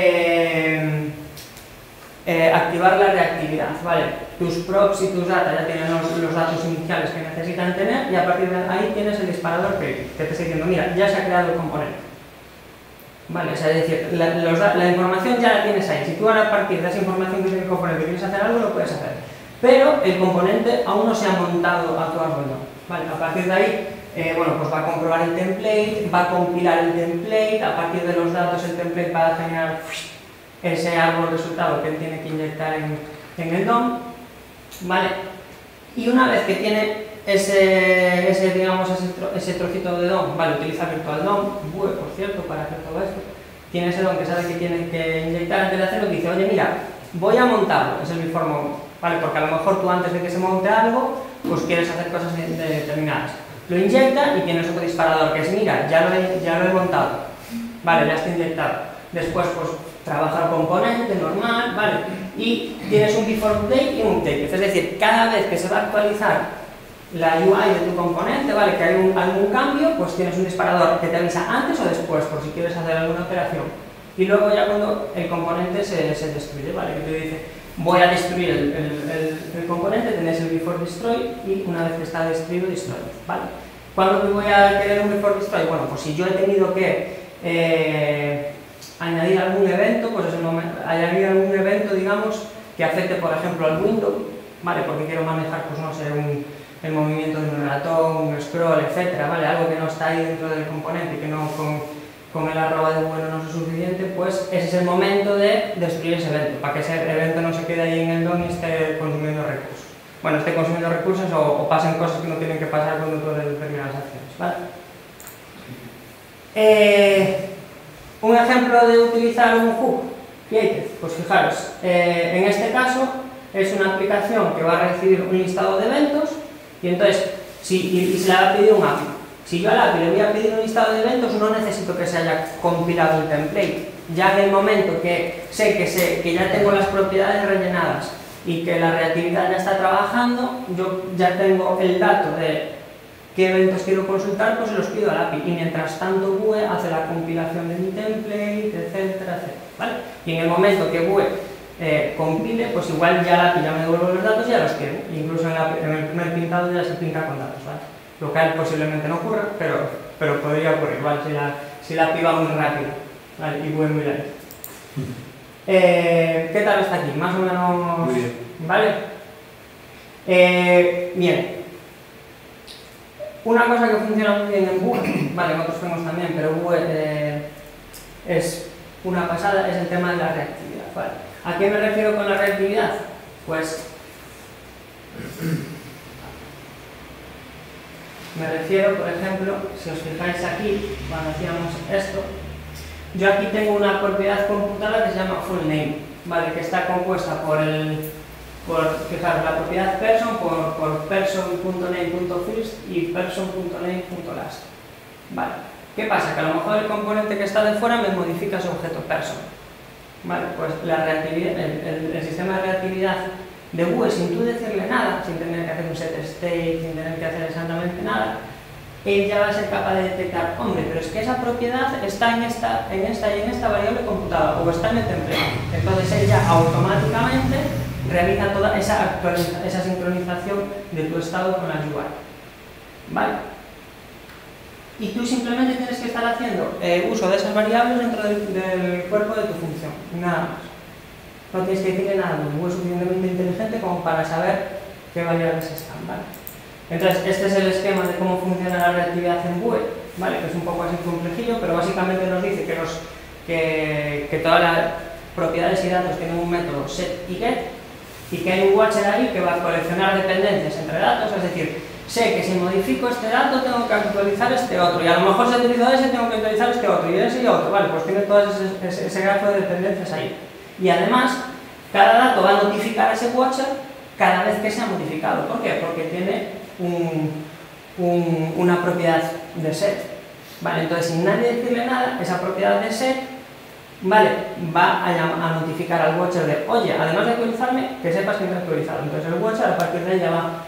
activar la reactividad, ¿vale? Tus props y tus data ya tienen los datos iniciales que necesitan tener y a partir de ahí tienes el disparador que te está diciendo, mira, ya se ha creado el componente. Vale, o sea, es decir, la información ya la tienes ahí. Si tú ahora a partir de esa información que tiene el componente quieres hacer algo, lo puedes hacer. Pero el componente aún no se ha montado a tu árbol. Vale, a partir de ahí, bueno, pues va a comprobar el template, va a compilar el template, a partir de los datos el template va a generar ese árbol resultado que él tiene que inyectar en el DOM. Vale, y una vez que tiene digamos, ese trocito de DOM, vale, utiliza Virtual DOM, Vue, por cierto, para hacer todo esto, tiene ese DOM que sabe que tiene que inyectar antes de hacerlo, dice, oye, mira, voy a montarlo, es el Before, vale, porque a lo mejor tú antes de que se monte algo, pues quieres hacer cosas determinadas. Lo inyecta y tienes otro disparador que es, mira, ya lo he montado, vale, ya está inyectado. Después, pues, trabaja el componente normal, vale, y tienes un Before Update y un Update, es decir, cada vez que se va a actualizar la UI de tu componente, ¿vale? Que hay algún cambio, pues tienes un disparador que te avisa antes o después, por si quieres hacer alguna operación. Y luego ya cuando el componente se destruye, ¿vale? Que te dice, voy a destruir el componente, tenés el before destroy y una vez que está destruido, destroy, ¿vale? ¿Cuándo voy a querer un before destroy? Bueno, pues si yo he tenido que añadir algún evento, pues es el momento, añadir algún evento, digamos, que afecte, por ejemplo, al window, ¿vale? Porque quiero manejar, pues no sé, el movimiento de un ratón, un scroll, etcétera, ¿vale? Algo que no está ahí dentro del componente, que no con el arroba de bueno no es suficiente, pues ese es el momento de destruir ese evento, para que ese evento no se quede ahí en el DOM y esté consumiendo recursos. Bueno, esté consumiendo recursos o pasen cosas que no tienen que pasar cuando tú haces determinadas acciones, ¿vale? Un ejemplo de utilizar un hook created, pues fijaros, en este caso es una aplicación que va a recibir un listado de eventos y entonces, y se le va a pedir un API. Si yo al API le voy a pedir un listado de eventos, no necesito que se haya compilado el template. Ya en el momento que sé que ya tengo las propiedades rellenadas y que la reactividad ya está trabajando, yo ya tengo el dato de qué eventos quiero consultar, pues se los pido al API. Y mientras tanto Vue hace la compilación de mi template, etcétera, etcétera, ¿vale? Y en el momento que Vue compile, pues igual ya la API ya me devuelve los datos y ya los quiero. Incluso en el primer pintado ya se pinta con datos, ¿vale? Lo cual posiblemente no ocurra, pero podría ocurrir, ¿vale? Si la API va muy rápido, ¿vale? Y Vue muy lento. ¿Qué tal hasta aquí? Más o menos... Muy bien. ¿Vale? Bien. Una cosa que funciona muy bien en Vue, vale, en otros frameworks también, pero Vue es una pasada, es el tema de la reactividad, ¿vale? ¿A qué me refiero con la reactividad? Pues me refiero, por ejemplo, si os fijáis aquí, cuando hacíamos esto, yo aquí tengo una propiedad computada que se llama fullName, ¿vale? Que está compuesta por fijaros, la propiedad person, por person.name.first y person.name.last, ¿vale? ¿Qué pasa? Que a lo mejor el componente que está de fuera me modifica su objeto person, ¿vale? Pues la reactividad, el sistema de reactividad de Vue, sin tú decirle nada, sin tener que hacer un set state, sin tener que hacer exactamente nada, él ya va a ser capaz de detectar, hombre, pero es que esa propiedad está en esta y en esta variable computada, o está en el template. Entonces él ya automáticamente realiza toda esa sincronización de tu estado con la UI, ¿vale? Y tú simplemente tienes que estar haciendo uso de esas variables dentro del cuerpo de tu función, nada más. No tienes que decirle nada, Vue es suficientemente inteligente como para saber qué variables están, ¿vale? Entonces, este es el esquema de cómo funciona la reactividad en Vue, ¿vale? Que es un poco así complejillo, pero básicamente nos dice que todas las propiedades y datos tienen un método set y get, y que hay un watcher ahí que va a coleccionar dependencias entre datos, es decir, sé que si modifico este dato tengo que actualizar este otro, y a lo mejor si utilizo ese tengo que actualizar este otro, y ese y otro, ¿vale? Pues tiene todo ese grafo de dependencias ahí. Y además, cada dato va a notificar a ese watcher cada vez que sea modificado. ¿Por qué? Porque tiene una propiedad de set, ¿vale? Entonces, sin nadie decirle nada, esa propiedad de set, ¿vale? Va a notificar al watcher de, oye, además de actualizarme, que sepas que me he actualizado. Entonces, el watcher a partir de ahí ya va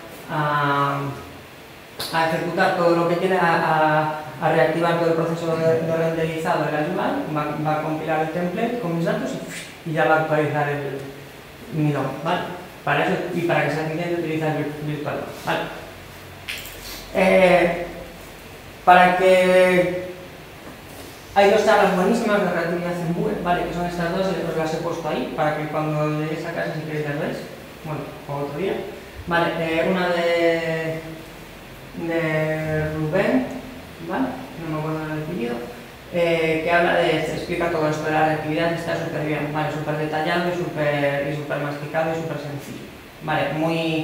a ejecutar todo lo que tiene, a reactivar todo el proceso de renderizado de la UI, va a compilar el template con mis datos y ya va a actualizar mi DOM, ¿vale? Para eso, y para que sea eficiente, utilizar Virtual DOM, ¿vale? Hay dos charlas buenísimas de reactividad en Vue, ¿vale? Que son estas dos, os las he puesto ahí para que cuando lleguéis a casa, si queréis, las veáis. Bueno, o otro día. Vale, una de Rubén, ¿vale? No me acuerdo del apellido, que habla se explica todo esto de la reactividad, está súper bien, ¿vale? Súper detallado y súper masticado y súper sencillo. Vale, muy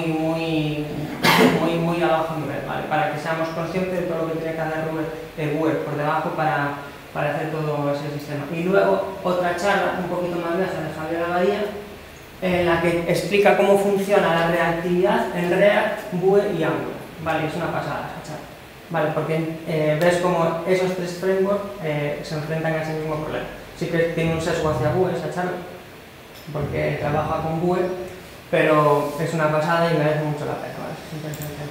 a bajo nivel, ¿vale? Para que seamos conscientes de todo lo que tiene que hacer Vue por debajo para hacer todo ese sistema. Y luego otra charla un poquito más vieja de Javier Abadía, en la que explica cómo funciona la reactividad en React, Vue y Angular. Vale, es una pasada esa charla. Vale, porque ves cómo esos tres frameworks se enfrentan a ese mismo problema. Sí que tiene un sesgo hacia Vue esa charla, porque trabaja con Vue, pero es una pasada y merece mucho la pena, ¿vale?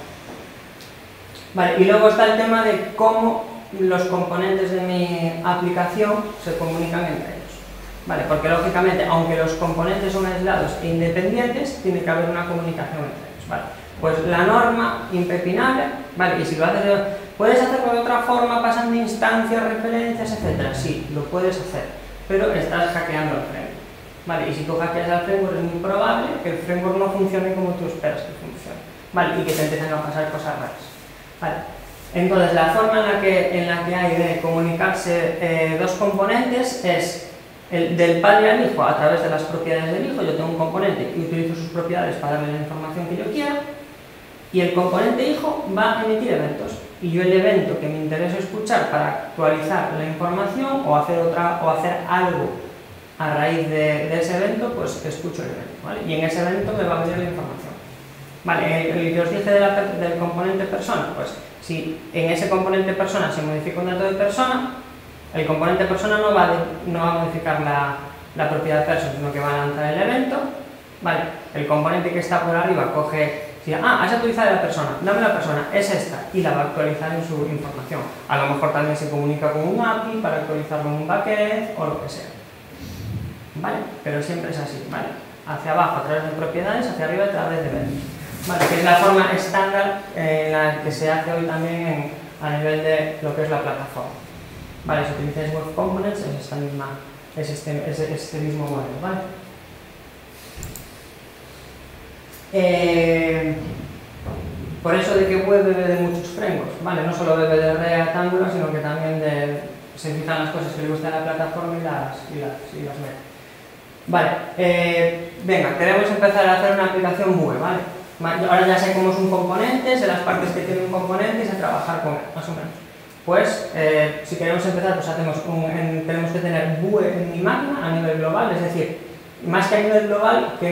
Vale, y luego está el tema de cómo los componentes de mi aplicación se comunican entre ellos, ¿vale? Porque lógicamente, aunque los componentes son aislados e independientes, tiene que haber una comunicación entre ellos, ¿vale? Pues la norma impepinable, ¿vale? Y si lo haces, ¿puedes hacerlo de otra forma, pasando instancias, referencias, etcétera? Sí, lo puedes hacer, pero estás hackeando el framework. Vale, y si tú hackeas al framework es muy probable que el framework no funcione como tú esperas que funcione, ¿vale? Y que te empiecen a pasar cosas raras, ¿vale? Entonces, la forma en la que hay de comunicarse dos componentes es del padre al hijo a través de las propiedades del hijo. Yo tengo un componente y utilizo sus propiedades para darle la información que yo quiera, y el componente hijo va a emitir eventos, y yo el evento que me interesa escuchar para actualizar la información o hacer algo a raíz de ese evento, pues escucho el evento, ¿vale? Y en ese evento me va a venir la información. Vale, el que os dije del componente persona, pues si en ese componente persona se modifica un dato de persona, el componente persona no va a modificar la propiedad person, sino que va a lanzar el evento, ¿vale? El componente que está por arriba coge, has actualizado la persona, dame la persona, es esta, y la va a actualizar en su información. A lo mejor también se comunica con un API para actualizarlo en un backend o lo que sea. ¿Vale? Pero siempre es así, ¿vale? Hacia abajo a través de propiedades, hacia arriba a través de eventos, ¿vale? Que es la forma estándar en la que se hace hoy también a nivel de lo que es la plataforma, ¿vale? Si utilizáis Web Components es este mismo modelo, ¿vale? Por eso de que Web bebe de muchos frameworks, ¿vale? No solo bebe de React, Angular, sino que también se fijan las cosas que le gustan a la plataforma y las mete. Vale, venga, queremos empezar a hacer una aplicación Vue, ¿vale? Ahora ya sé cómo es un componente, sé las partes que tiene un componente y sé trabajar con él, más o menos. Pues, si queremos empezar, pues tenemos que tener Vue en mi máquina a nivel global, es decir, más que a nivel global, que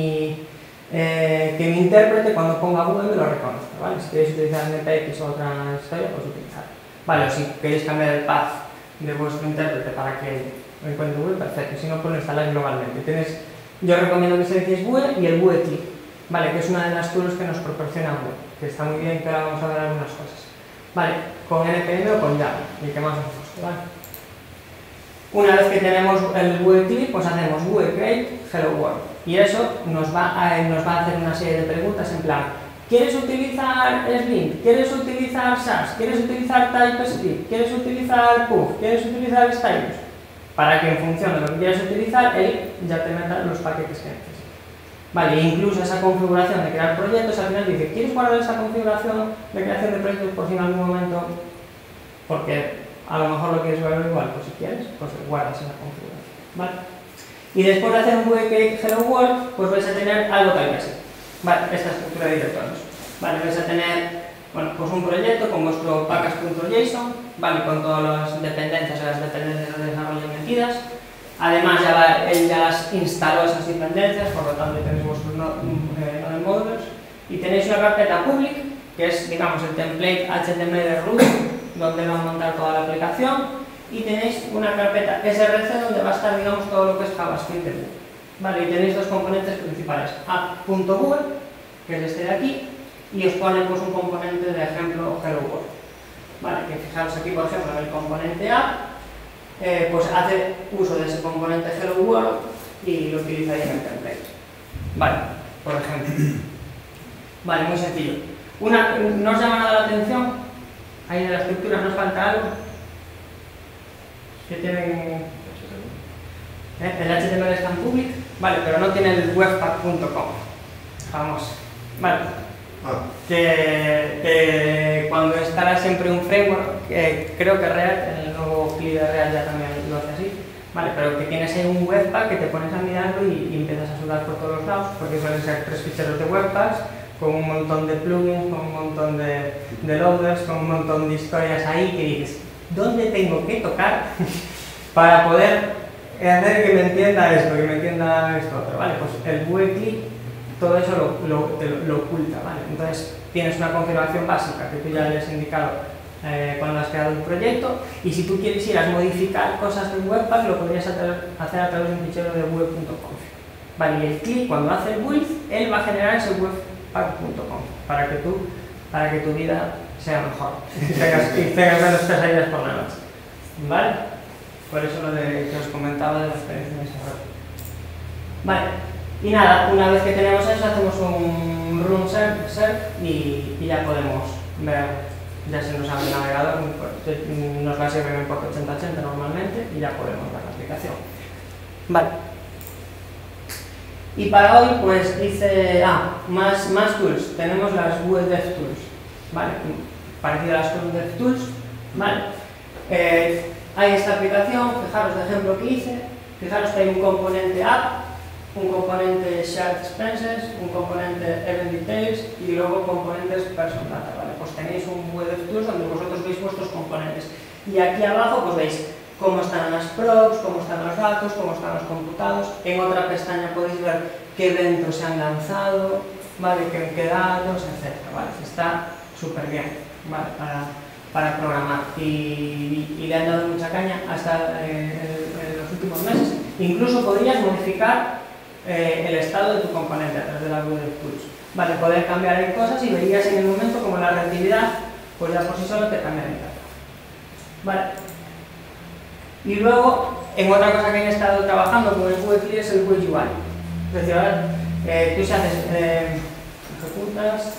mi intérprete cuando ponga Vue me lo reconozca, ¿vale? Si queréis utilizar NPX o otra historia, pues utilizar. Vale, o si queréis cambiar el path de vuestro intérprete para que lo encuentre Vue, perfecto, si no, pues lo instaláis globalmente. Yo recomiendo que seleccionéis Vue y el Vue Clip, ¿vale? Que es una de las tools que nos proporciona Vue, que está muy bien, que ahora vamos a ver algunas cosas. Vale, con NPM o con Java, el que más os guste, ¿vale? Una vez que tenemos el Vue Clip, pues hacemos Vue Create Hello World, y eso nos va a hacer una serie de preguntas en plan: ¿quieres utilizar Slim? ¿Quieres utilizar Sass? ¿Quieres utilizar TypeScript? ¿Quieres utilizar Puff? ¿Quieres utilizar Stylus? Para que en función de lo que quieras utilizar, él ya te meta los paquetes que necesitas. Vale, incluso esa configuración de crear proyectos, al final dice: ¿quieres guardar esa configuración de creación de proyectos por si en algún momento? Porque a lo mejor lo quieres ver igual, pues si quieres, pues guardas esa configuración, ¿vale? Y después de hacer un Vue Create Hello World, pues vais a tener algo tal que así. Vale, esta estructura de directorios. Vale, vais a tener, bueno, pues un proyecto con vuestro package.json, vale, con todas las dependencias de desarrollo metidas. Además, él ya las instaló esas dependencias, por lo tanto tenéis vuestros node modules. Y tenéis una carpeta public, que es, digamos, el template HTML de Ruby, donde va a montar toda la aplicación. Y tenéis una carpeta src donde va a estar, digamos, todo lo que es JavaScript de Vue. Vale, y tenéis dos componentes principales: app.vue, que es este de aquí, y os pone pues un componente de ejemplo Hello World. Vale, que fijaros aquí, por ejemplo, en el componente app, pues hace uso de ese componente Hello World y lo utilizáis en el template. Vale, por ejemplo. Vale, muy sencillo. ¿No os llama nada la atención? Ahí en la estructura nos falta algo. que tienen... El HTML está en public, vale, pero no tiene el webpack.com, famoso, vale. Que cuando instalas siempre un framework, creo que React, el nuevo CLI de React ya también lo hace así, vale, pero que tienes ahí un webpack que te pones a mirarlo y empiezas a sudar por todos los lados, porque suelen ser 3 ficheros de webpacks con un montón de plugins, con un montón de loaders, con un montón de historias ahí que dices, ¿dónde tengo que tocar para poder hacer que me entienda esto, que me entienda esto otro? Vale, pues el Vue todo eso lo oculta, ¿vale? Entonces tienes una configuración básica que tú ya le has indicado cuando has creado el proyecto, y si tú quisieras modificar cosas del Webpack lo podrías hacer a través de un fichero de web.conf. Vale, y el click, cuando hace el build, él va a generar ese webpack.conf para que tu vida sea mejor y tengas menos pesadillas por la noche, ¿vale? Por eso lo que os comentaba de la experiencia de desarrollo. Vale, y nada, una vez que tenemos eso, hacemos un run serve y ya podemos ver, ya se nos abre el navegador, nos va a servir en port 8080 normalmente y ya podemos ver la aplicación. Vale. Y para hoy, pues hice, más tools, tenemos las Vue DevTools, ¿vale? Parecido a las DevTools, ¿vale? Hay esta aplicación, fijaros el ejemplo que hice, fijaros que hay un componente app, un componente shared expenses, un componente event details y luego componentes person data, ¿vale? Pues tenéis un Vue DevTools donde vosotros veis vuestros componentes. Y aquí abajo pues veis cómo están las props, cómo están los datos, cómo están los computados. En otra pestaña podéis ver qué eventos se han lanzado, ¿vale? Qué datos, etc. ¿Vale? Está súper bien, ¿vale? Para programar y le han dado mucha caña hasta en los últimos meses. Incluso podrías modificar el estado de tu componente a través de la Vue DevTools. Vale, poder cambiar en cosas y verías en el momento como la reactividad, pues ya por sí solo te cambia de interfaz. Vale. Y luego, en otra cosa que he estado trabajando con el Vue CLI es el Vue UI. Es decir, ahora tú si haces, ejecutas,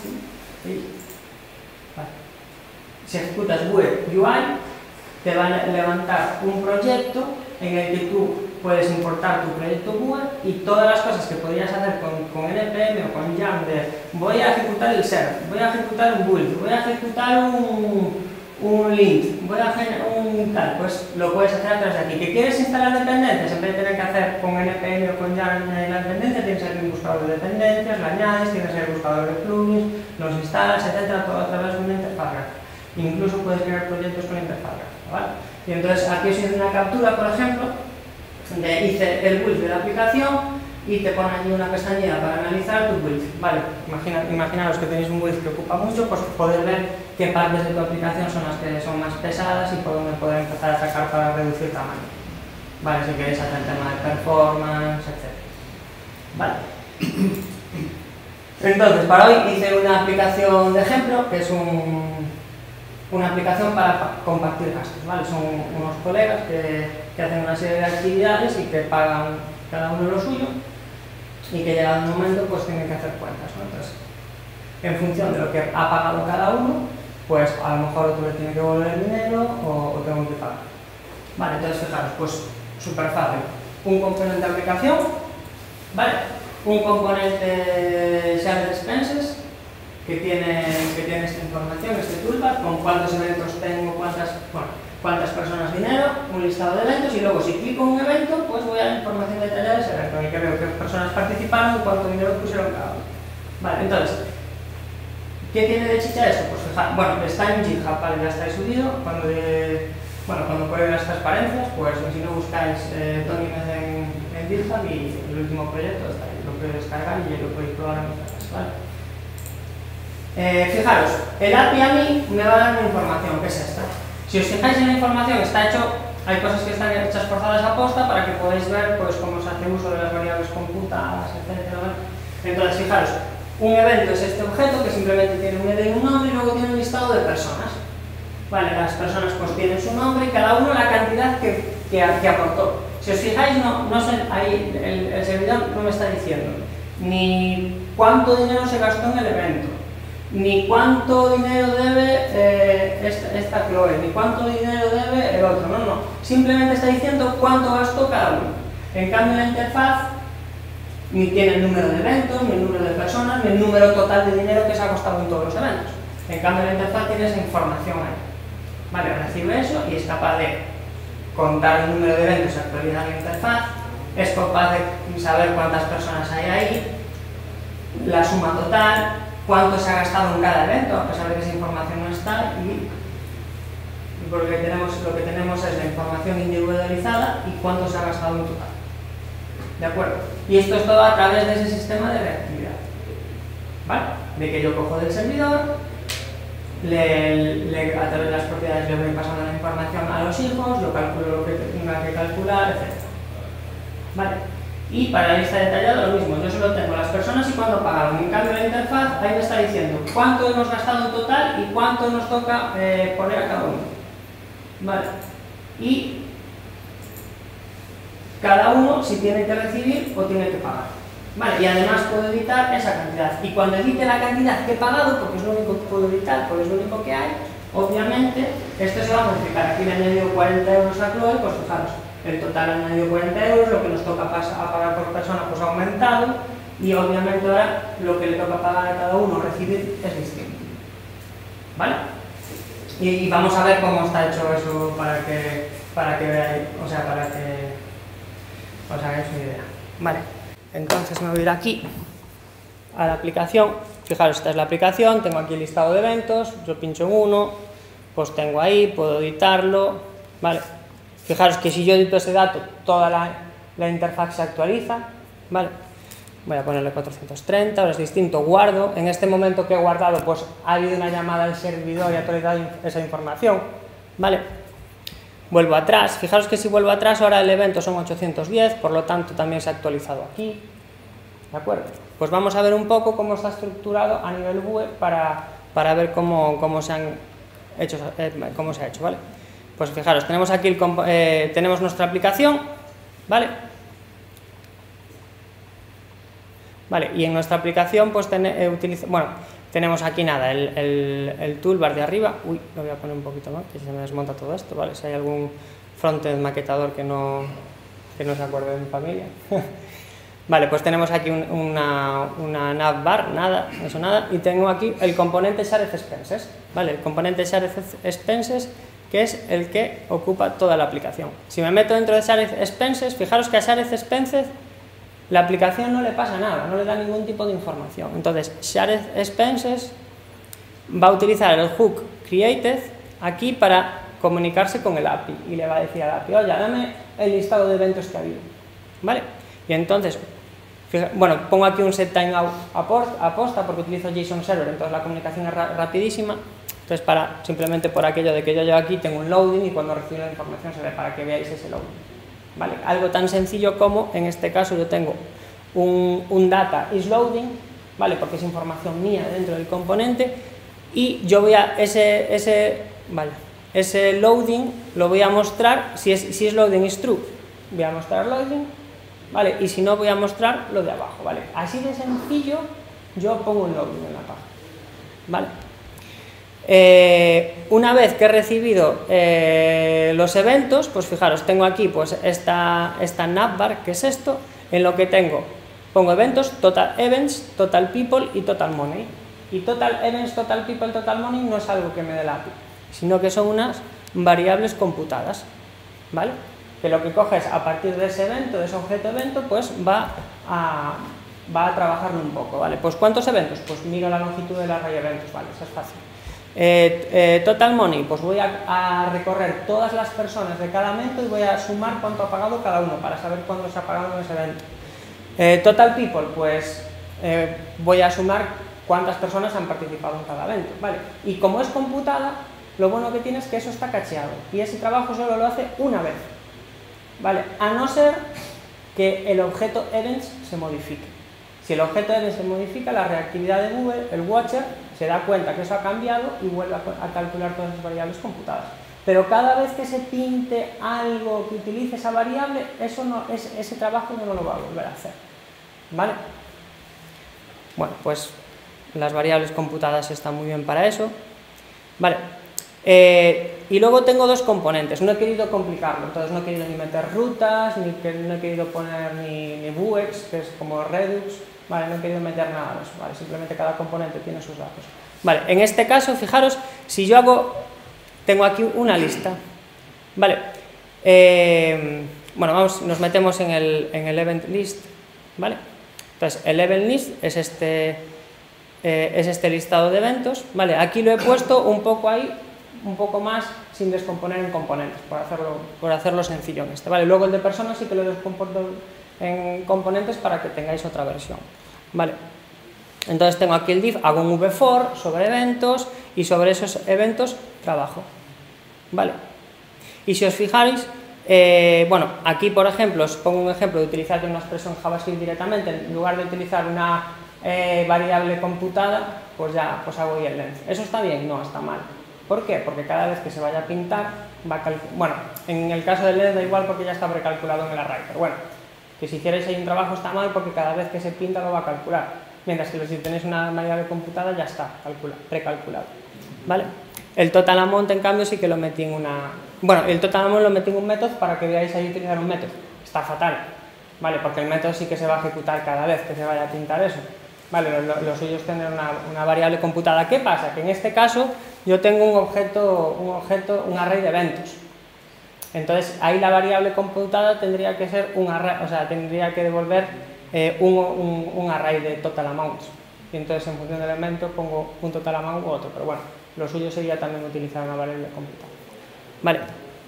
vale. Si ejecutas Vue UI, te va a levantar un proyecto en el que tú puedes importar tu proyecto Vue y todas las cosas que podrías hacer con NPM o con Yaml de voy a ejecutar el server, voy a ejecutar un build, voy a ejecutar un lint, voy a hacer un tal, pues lo puedes hacer a través de aquí. ¿Que quieres instalar dependencias? En vez de tener que hacer con NPM o con Yaml la dependencia, tienes aquí un buscador de dependencias, la añades, tienes el buscador de plugins, los instalas, etcétera, todo a través de una interfaz gráfica. Incluso puedes crear proyectos con interfaz gráfica, ¿vale? Y entonces aquí os hice una captura, por ejemplo, hice el build de la aplicación y te pone allí una pestañita para analizar tu build. Vale, imaginaros que tenéis un build que ocupa mucho, pues poder ver qué partes de tu aplicación son las que son más pesadas y por dónde poder empezar a atacar para reducir tamaño. Vale, si queréis hacer tema de performance, etc. Vale. Entonces, para hoy hice una aplicación de ejemplo, que es una aplicación para compartir gastos, ¿vale? Son unos colegas que hacen una serie de actividades y que pagan cada uno lo suyo y que llegado un momento pues tienen que hacer cuentas, ¿no? Entonces, en función de lo que ha pagado cada uno, pues a lo mejor otro le tiene que devolver el dinero o tengo que pagar. Vale, entonces fijaros, pues súper fácil. Un componente de aplicación, ¿vale? Un componente shared expenses que tiene esta información, este toolbar, con cuántos eventos tengo, cuántas personas dinero, un listado de eventos y luego si clico en un evento, pues voy a la información detallada de ese evento, en el que veo qué personas participaron y cuánto dinero pusieron cada uno. Vale, entonces, ¿qué tiene de chicha esto? Pues fijar, bueno, está en GitHub, ¿vale? Ya está ahí subido, cuando pueden las transparencias, pues si no buscáis Tony Mez en GitHub y el último proyecto está ahí, lo podéis descargar y lo podéis probar en vuestra casa, ¿vale? Fijaros, el API a mí me va a dar una información, que es esta. Si os fijáis en la información, está hecho, hay cosas que están hechas forzadas a posta para que podáis ver pues, cómo se hace uso de las variables computadas, etc. ¿vale? Entonces, fijaros, un evento es este objeto que simplemente tiene un ID y un nombre y luego tiene un listado de personas. Vale, las personas pues tienen su nombre y cada uno la cantidad que aportó. Si os fijáis, no sé, ahí el servidor no me está diciendo ni cuánto dinero se gastó en el evento, ni cuánto dinero debe esta está Chloe, ni cuánto dinero debe el otro, no, simplemente está diciendo cuánto gastó cada uno. En cambio la interfaz ni tiene el número de eventos, ni el número de personas, ni el número total de dinero que se ha costado en todos los eventos. En cambio la interfaz tiene esa información ahí. Vale, recibe eso y es capaz de contar el número de eventos y actualizar la interfaz, es capaz de saber cuántas personas hay ahí, la suma total, cuánto se ha gastado en cada evento, a pesar de que esa información no está, y lo que tenemos es la información individualizada y cuánto se ha gastado en total. ¿De acuerdo? Y esto es todo a través de ese sistema de reactividad. ¿Vale? De que yo cojo del servidor, a través de las propiedades le voy pasando la información a los hijos, lo calculo lo que tenga que calcular, etc. ¿Vale? Y para la lista detallada lo mismo, yo solo tengo las personas y cuánto pagaron. En cambio la interfaz ahí me está diciendo cuánto hemos gastado en total y cuánto nos toca poner a cada uno. ¿Vale? Y cada uno si tiene que recibir o tiene que pagar. Vale, y además puedo editar esa cantidad. Y cuando edite la cantidad que he pagado, porque es lo único que puedo editar, porque es lo único que hay, obviamente esto se va a modificar. Aquí le he añadido 40 euros a Chloe, pues fijaros, el total ha añadido 40 euros, lo que nos toca a pagar por persona pues ha aumentado, y obviamente ahora lo que le toca pagar a cada uno recibir es distinto. ¿Vale? Y vamos a ver cómo está hecho eso para que veáis, o sea, para que os hagáis una idea. Vale. Entonces me voy a ir aquí a la aplicación. Fijaros, esta es la aplicación, tengo aquí el listado de eventos, yo pincho en uno, pues tengo ahí, puedo editarlo, ¿vale? Fijaros que si yo edito ese dato, toda la interfaz se actualiza, ¿vale? Voy a ponerle 430, ahora es distinto, guardo, en este momento que he guardado, pues ha habido una llamada al servidor y ha actualizado esa información, ¿vale? Vuelvo atrás, fijaros que si vuelvo atrás ahora el evento son 810, por lo tanto también se ha actualizado aquí, ¿de acuerdo? Pues vamos a ver un poco cómo está estructurado a nivel web para ver cómo se ha hecho, ¿vale? Pues fijaros, tenemos aquí tenemos nuestra aplicación, ¿vale? Vale, y en nuestra aplicación pues tenemos aquí nada, el toolbar de arriba. Uy, lo voy a poner un poquito más, que se me desmonta todo esto, ¿vale? Si hay algún frontend maquetador que no se acuerde de mi familia. Vale, pues tenemos aquí una navbar, nada, y tengo aquí el componente Shared Expenses, ¿vale? El componente Shared Expenses, que es el que ocupa toda la aplicación. Si me meto dentro de Shared Expenses, fijaros que a Shared Expenses la aplicación no le pasa nada, no le da ningún tipo de información. Entonces, Shared Expenses va a utilizar el hook created aquí para comunicarse con el API y le va a decir al API, oye, dame el listado de eventos que ha habido, ¿vale? Y entonces, bueno, pongo aquí un setTimeout aposta porque utilizo JSON Server, entonces la comunicación es rapidísima. Entonces, simplemente por aquello de que yo aquí tengo un loading y cuando recibo la información se ve para que veáis ese loading. ¿Vale? Algo tan sencillo como, en este caso yo tengo un data is loading, ¿vale? Porque es información mía dentro del componente, y yo voy a ese loading lo voy a mostrar, si es loading is true, voy a mostrar loading, ¿vale? Y si no, voy a mostrar lo de abajo, ¿vale? Así de sencillo yo pongo un loading en la página, ¿vale? Una vez que he recibido los eventos, pues fijaros, tengo aquí pues esta navbar, que es esto, en lo que pongo eventos, total events, total people y total money. Y total events, total people, total money no es algo que me dé la API, sino que son unas variables computadas, ¿vale? Que lo que coge es, a partir de ese evento, de ese objeto evento, pues va a trabajarlo un poco, ¿vale? Pues ¿cuántos eventos? Pues miro la longitud del array eventos, ¿vale? Eso es fácil. Total money, pues voy a recorrer todas las personas de cada evento y voy a sumar cuánto ha pagado cada uno para saber cuándo se ha pagado en ese evento. Total people, pues voy a sumar cuántas personas han participado en cada evento, ¿vale? Y como es computada, lo bueno que tiene es que eso está cacheado y ese trabajo solo lo hace una vez, ¿vale? A no ser que el objeto events se modifique. Si el objeto events se modifica, la reactividad de Google, el Watcher, se da cuenta que eso ha cambiado y vuelve a calcular todas las variables computadas. Pero cada vez que se pinte algo que utilice esa variable, ese trabajo no lo va a volver a hacer, ¿vale? Bueno, pues las variables computadas están muy bien para eso, ¿vale? Y luego tengo dos componentes, no he querido complicarlo, entonces no he querido ni meter rutas, no he querido poner ni Vuex, que es como Redux, vale, no he querido meter nada de eso, vale, simplemente cada componente tiene sus datos. Vale, en este caso, fijaros, si yo tengo aquí una lista, vale, bueno, nos metemos en el event list, vale, entonces el event list es este listado de eventos, vale, aquí lo he puesto un poco ahí, un poco más sin descomponer en componentes, por hacerlo sencillo en este, vale, luego el de personas sí que lo descompongo en componentes para que tengáis otra versión, vale. Entonces tengo aquí el div, hago un v-for sobre eventos y sobre esos eventos trabajo, vale. Y si os fijáis, bueno, aquí por ejemplo os pongo un ejemplo de utilizar una expresión JavaScript directamente, en lugar de utilizar una variable computada, pues ya hago ahí el length. ¿Eso está bien? No, está mal. ¿Por qué? Porque cada vez que se vaya a pintar, bueno, en el caso del length da igual porque ya está precalculado en el array, pero bueno, que si hicierais ahí un trabajo está mal porque cada vez que se pinta lo va a calcular. Mientras que si tenéis una variable computada ya está precalculado, ¿vale? El total amount en cambio sí que lo metí en una... Bueno, el total amount lo metí en un método para que veáis ahí utilizar un método. Está fatal, ¿vale? Porque el método sí que se va a ejecutar cada vez que se vaya a pintar eso, ¿vale? Lo suyo es tener una variable computada. ¿Qué pasa? Que en este caso yo tengo un array de eventos. Entonces ahí la variable computada tendría que ser un array, o sea, tendría que devolver un array de total amounts, y entonces en función del elemento pongo un total amount u otro, pero bueno, lo suyo sería también utilizar una variable computada, vale.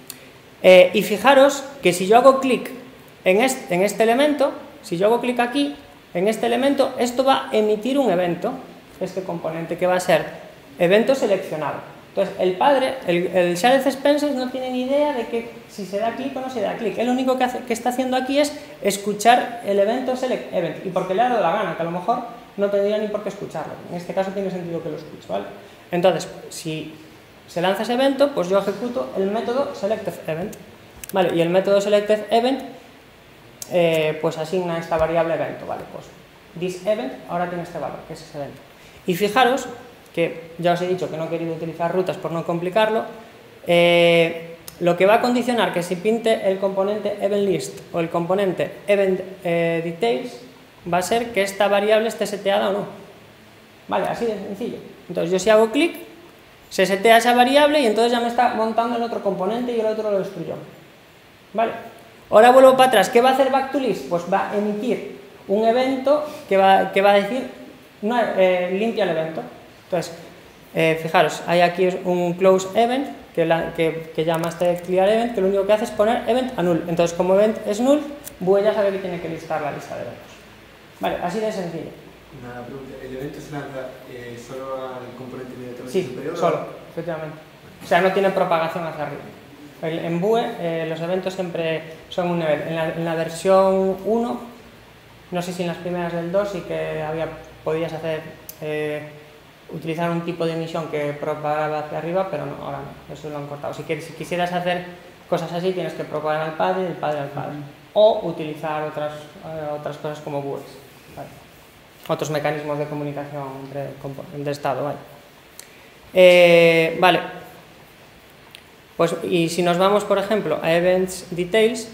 Y fijaros que si yo hago clic en este elemento, si yo hago clic aquí en este elemento, esto va a emitir un evento, este componente que va a ser evento seleccionado. Entonces el padre, el shared expenses, no tiene ni idea de que si se da clic o no se da clic. Él lo único que está haciendo aquí es escuchar el evento select event, y porque le ha dado la gana, que a lo mejor no tendría ni por qué escucharlo. En este caso tiene sentido que lo escuche, ¿vale? Entonces, si se lanza ese evento, pues yo ejecuto el método selectEvent, ¿vale? Y el método selectEvent pues asigna esta variable evento, ¿vale? Pues this event ahora tiene este valor, que es ese evento. Y fijaros que ya os he dicho que no he querido utilizar rutas por no complicarlo, lo que va a condicionar que si pinte el componente eventList o el componente eventDetails va a ser que esta variable esté seteada o no, vale, así de sencillo. Entonces yo si hago clic, se setea esa variable y entonces ya me está montando el otro componente y el otro lo destruyó, vale. Ahora vuelvo para atrás, ¿qué va a hacer back2list? Pues va a emitir un evento que va a decir no, limpia el evento. Entonces, fijaros, hay aquí un close event que llama este clear event, que lo único que hace es poner event a null. Entonces, como event es null, Vue ya sabe que tiene que listar la lista de eventos. Vale, así de sencillo. Una pregunta, ¿el evento se lanza solo al componente inmediatamente sí, superior? Sí, solo, efectivamente. O sea, no tiene propagación hacia arriba. En Vue los eventos siempre son un nivel. En la versión 1, no sé si en las primeras del 2 sí que podías hacer... utilizar un tipo de emisión que propagaba hacia arriba, pero no, ahora no, eso lo han cortado. Si quisieras hacer cosas así, tienes que propagar al padre y el padre al padre. O utilizar otras cosas como Vuex, ¿vale? Otros mecanismos de comunicación de estado, ¿vale? Vale. Pues, y si nos vamos, por ejemplo, a Events Details,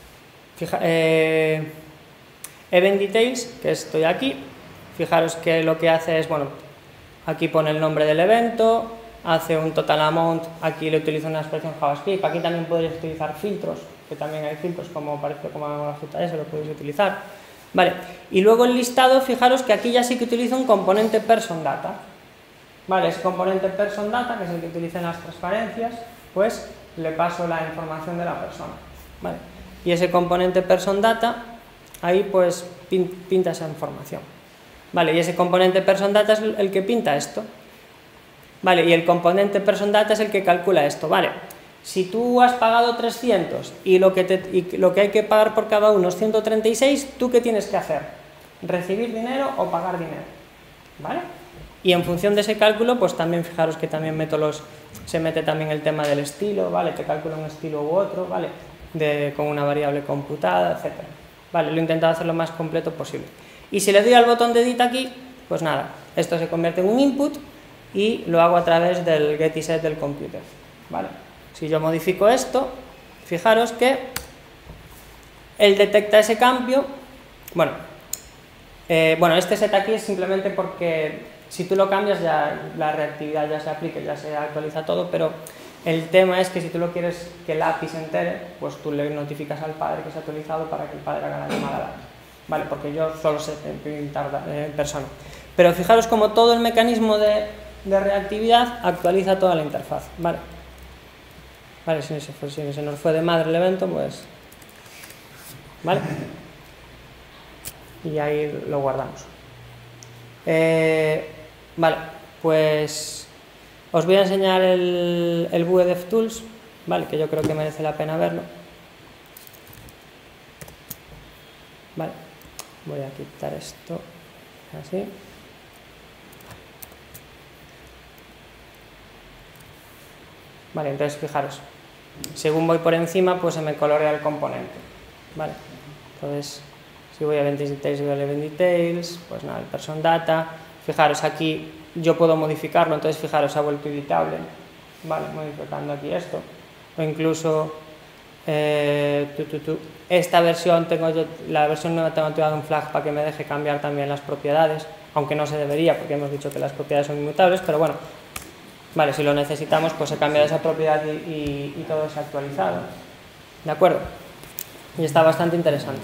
Event Details, que estoy aquí, fijaros que lo que hace es, bueno, aquí pone el nombre del evento, hace un total amount, aquí le utilizo una expresión JavaScript, aquí también podéis utilizar filtros, que también hay filtros como parece como la JS, lo podéis utilizar, vale. Y luego el listado, fijaros que aquí ya sí que utilizo un componente personData, vale, ese componente personData, que es el que utiliza en las transparencias, pues le paso la información de la persona, vale. Y ese componente personData, ahí pues pinta esa información. Vale, y ese componente personData es el que pinta esto. Vale, y el componente personData es el que calcula esto. Vale, si tú has pagado 300 y lo que hay que pagar por cada uno es 136, ¿tú qué tienes que hacer? ¿Recibir dinero o pagar dinero? ¿Vale? Y en función de ese cálculo, pues también fijaros que también se mete también el tema del estilo, ¿vale? Te calcula un estilo u otro, ¿vale? Con una variable computada, etc. Vale, lo he intentado hacer lo más completo posible. Y si le doy al botón de edit aquí, pues nada, esto se convierte en un input y lo hago a través del get y set del computer, ¿vale? Si yo modifico esto, fijaros que él detecta ese cambio. Bueno, este set aquí es simplemente porque si tú lo cambias ya la reactividad ya se aplica, ya se actualiza todo, pero el tema es que si tú lo quieres que el API se entere, pues tú le notificas al padre que se ha actualizado para que el padre haga la llamada al API, ¿vale? Porque yo solo sé pintar en persona. Pero fijaros como todo el mecanismo de reactividad actualiza toda la interfaz, ¿vale? Vale, si se nos fue de madre el evento, pues... ¿vale? Y ahí lo guardamos. Vale, pues os voy a enseñar el Vue DevTools, ¿vale? Que yo creo que merece la pena verlo. Vale, voy a quitar esto, así. Vale, entonces fijaros, según voy por encima, pues se me colorea el componente, ¿vale? Entonces, si voy a Event Details, voy a Event Details, pues nada, el Person Data. Fijaros, aquí yo puedo modificarlo, entonces fijaros, ha vuelto editable, ¿vale? Modificando aquí esto. O incluso, esta versión, la versión nueva tengo activado un flag para que me deje cambiar también las propiedades, aunque no se debería, porque hemos dicho que las propiedades son inmutables, pero bueno, vale, si lo necesitamos, pues se cambia esa propiedad y todo es actualizado. ¿De acuerdo? Y está bastante interesante.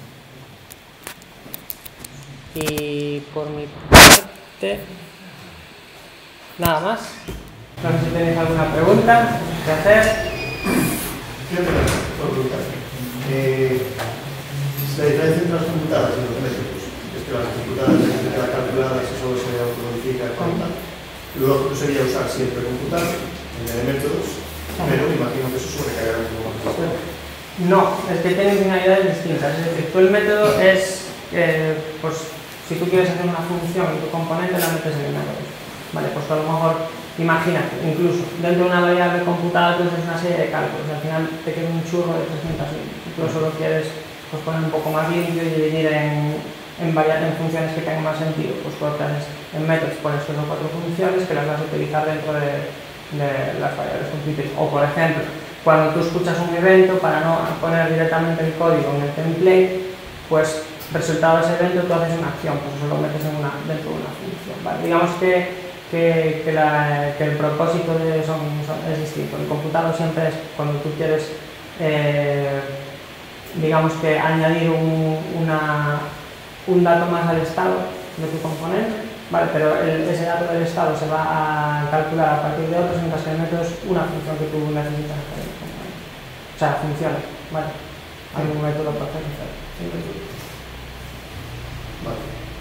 Y por mi parte, nada más. No sé si tenéis alguna pregunta que hacer. Yo tengo una pregunta. La diferencia entre las computadas y los métodos es que las computadas se quedan calculadas y solo se automodifica y tal. Lo lógico sería usar siempre computar en vez de métodos, pero me imagino que eso sobrecargará un poco más. No, es que tienen finalidades distintas. Es decir, tú el método es, pues, si tú quieres hacer una función y tu componente la metes en el método. Vale, pues a lo mejor, imagínate, incluso dentro de una variable computada tú haces una serie de cálculos y al final te queda un churro de 300 líneas. Incluso lo quieres pues, poner un poco más limpio y dividir en funciones que tengan más sentido. Pues tú haces en métodos pones 3 o 4 funciones que las vas a utilizar dentro de las variables computables. O por ejemplo, cuando tú escuchas un evento, para no poner directamente el código en el template, pues resultado de ese evento tú haces una acción, pues eso lo metes dentro de una función, ¿vale? Digamos que el propósito de eso es distinto. El computado siempre es cuando tú quieres, digamos que añadir un dato más al estado de tu componente, ¿vale? Pero ese dato del estado se va a calcular a partir de otros, mientras que el método es una función que tú necesitas hacer en el componente. O sea, funciona, ¿vale? Hay un método para hacer. Vale.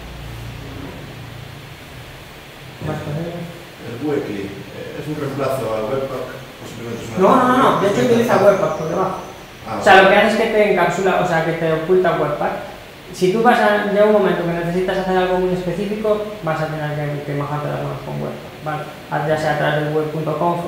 ¿Más cosas? El Vue.cli es un reemplazo al Webpack o simplemente es una... No, de hecho utiliza Webpack por debajo. O sea, lo que hace es que te encapsula, o sea, que te oculta Webpack. Si tú llega un momento que necesitas hacer algo muy específico, vas a tener que bajarte las manos con Webpack, ¿vale? Ya sea a través del web.conf,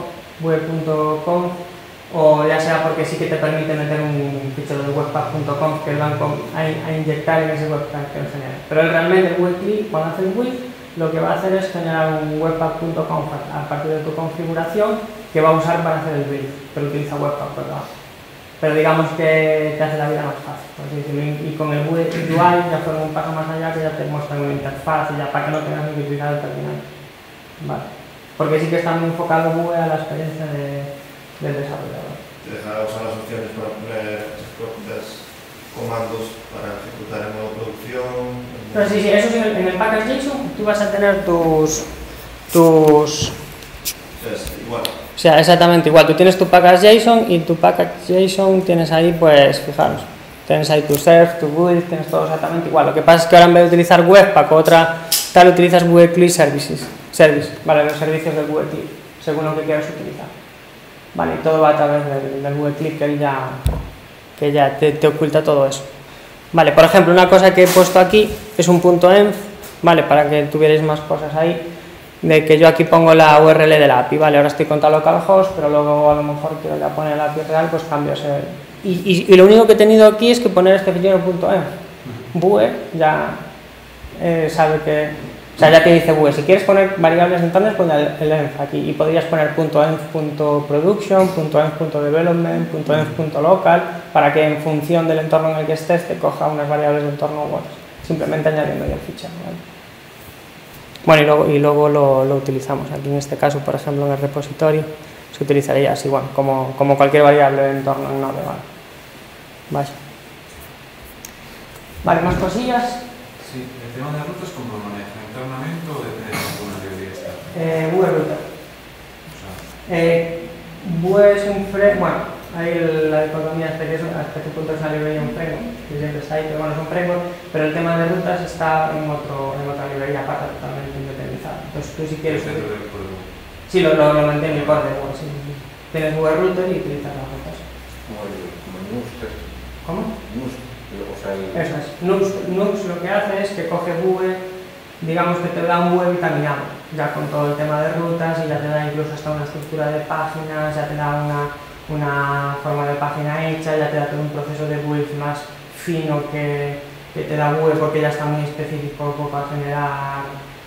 o ya sea porque sí que te permite meter un fichero de webpack.conf que van a inyectar en ese Webpack que lo genera. Pero realmente el Vue.cli, cuando hace el build, lo que va a hacer es generar un webpack.conf a partir de tu configuración que va a usar para hacer el build, pero utiliza Webpack por debajo. Pero digamos que te hace la vida más fácil, por así decirlo. Y con el Vue UI ya fueron un paso más allá, que ya te muestran una interfaz y ya para que no tengas ni que utilizar el terminal. Vale. Porque sí que está muy enfocado Vue a la experiencia del desarrollador. Te dejará usar las opciones para poner comandos para ejecutar en modo producción. Pero sí, eso sí, en el package JSON tú vas a tener tus... Es igual. O sea, exactamente igual. Tú tienes tu package JSON y tu package JSON tienes ahí, pues, fijaros, tienes ahí tu serve, tu build, tienes todo exactamente igual. Lo que pasa es que ahora en vez de utilizar Webpack o otra tal, utilizas Vue.cli service, ¿vale? Los servicios del Vue.cli, según lo que quieras utilizar. Vale, y todo va a través del Vue.cli que ya te oculta todo eso. Vale, por ejemplo, una cosa que he puesto aquí es un .env, ¿vale? Para que tuvierais más cosas ahí. De que yo aquí pongo la URL de la API, ¿vale? Ahora estoy con localhost, pero luego a lo mejor quiero ya poner la API real, pues cambio ese. Y lo único que he tenido aquí es que poner este fichero .env. Vue ya sabe O sea, ya te dice Vue, si quieres poner variables internas, pon el env aquí y podrías poner .env.production, .env.development, .env.local para que en función del entorno en el que estés te coja unas variables de entorno u otras, simplemente añadiendo ya el fichero, ¿vale? Bueno, y luego lo utilizamos aquí en este caso, por ejemplo, en el repositorio se utilizaría así, bueno, como cualquier variable de entorno en Node, ¿vale? Vale, más cosillas. Sí, el tema de rutas, ¿cómo lo maneja? ¿Internamente o depende de alguna librería externa? Vue Router. O sea, Vue es un framework, bueno, hay la dicotomía hasta qué punto es una librería un framework, que siempre está ahí, pero bueno, es un framework, pero el tema de rutas está en otra librería aparte, totalmente independizada. Entonces tú si quieres... dentro del código. Sí, lo mantiene el core de Vue, sí. Tienes Vue Router y utilizas las rutas. Como el Nuxt. ¿Cómo? Nuxt. O sea, Eso es. Nuxt lo que hace es que coge Vue, digamos que te da un Vue vitaminado, ya con todo el tema de rutas y ya te da incluso hasta una estructura de páginas, ya te da una forma de página hecha, ya te da todo un proceso de build más fino que te da Vue porque ya está muy específico para generar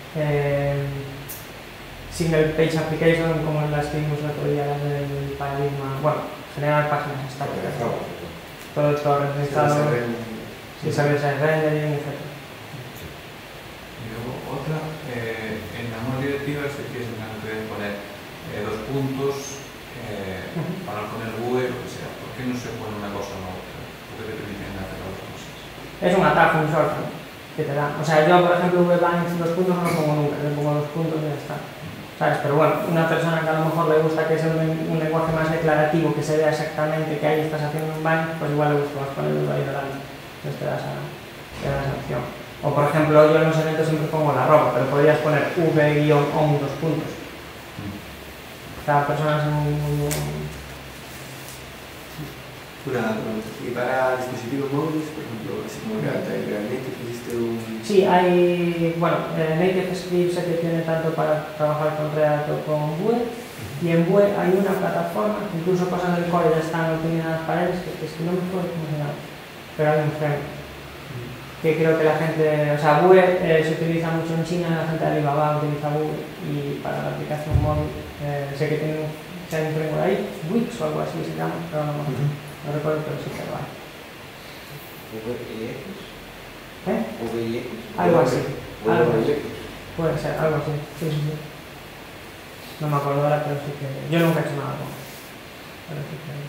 single page application, como las que vimos el otro día del paradigma, bueno, generar páginas estáticas. Todo esto renderizado, si sabes el rendering, etc. Y luego otra, en la nueva directiva se quiere poner dos puntos para poner Vue, lo que sea. ¿Por qué no se pone una cosa o la otra? ¿Por qué te permiten hacer las dos cosas? Es un atajo, un shortcut que te da. O sea, yo por ejemplo VBanks dos puntos no lo pongo nunca, le pongo 2 puntos y ya está. ¿Sabes? Pero bueno, una persona que a lo mejor le gusta que sea un lenguaje más declarativo, que se vea exactamente que ahí estás haciendo un bind, pues igual le gusta más ponerlo ahí delante. Entonces te da esa opción. O por ejemplo, yo en los eventos siempre pongo la arroba, pero podrías poner v-on 2 puntos. Cada persona es Y para dispositivos móviles, por ejemplo, así como realmente existe un... Sí, hay, bueno, Native Script sé que tiene tanto para trabajar con React o con Vue, y en Vue hay una plataforma, incluso cosas del core ya están optimizadas para ellos, que es que no me acuerdo cómo se llama, pero hay un framework que creo que la gente, o sea, Vue se utiliza mucho en China, la gente de Alibaba utiliza Vue, y para la aplicación móvil sé que hay un framework ahí, Wix o algo así se llama, pero no me acuerdo. No recuerdo, pero sí que lo hay. VIX. ¿Eh? VIX. Algo así. Algo así. VIX. Puede ser, algo así. Sí, sí, sí. No me acuerdo ahora, pero sí que... Yo nunca he hecho nada con eso. Pero sí que...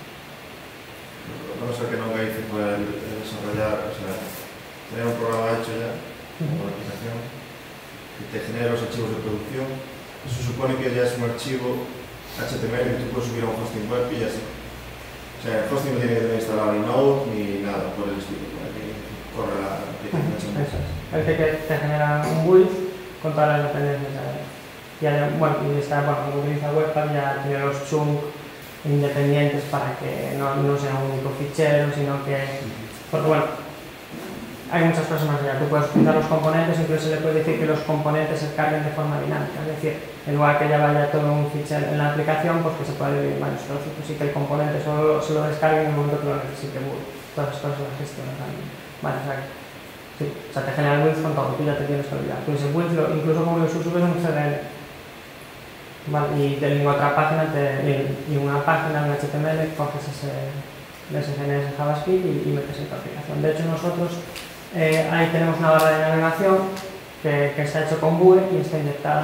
La cosa que nunca hice fue el desarrollar, o sea, tener un programa hecho ya, una aplicación, que te genera los archivos de producción. Eso supone que ya es un archivo HTML que tú puedes subir a un hosting web y ya está. O sea, el hosting no tiene que tener instalado ni Node ni nada por el estilo, para que corra la aplicación. Eso es. El que te genera un build con todas las dependencias. Bueno, y está, bueno, cuando utiliza Webpack ya tiene los chunk independientes para que no sea un único fichero, sino que... Porque bueno, hay muchas cosas más allá. Tú puedes utilizar los componentes, incluso se le puede decir que los componentes se carguen de forma dinámica. Es decir, en lugar que ya vaya todo un fichero en la aplicación, pues que se puede dividir en varios trocitos y que el componente solo se lo descargue en el momento que lo necesite. Todas las cosas las gestionas también. Vale, o sea, sí, o sea, te genera builds con todo, tú ya te tienes que olvidar. Tú ese build, incluso como lo subes en un CDN. Vale, y en otra página, y una página en HTML, coges ese CSS JavaScript y metes en tu aplicación. De hecho, nosotros ahí tenemos una barra de navegación que está hecho con Vue y está inyectada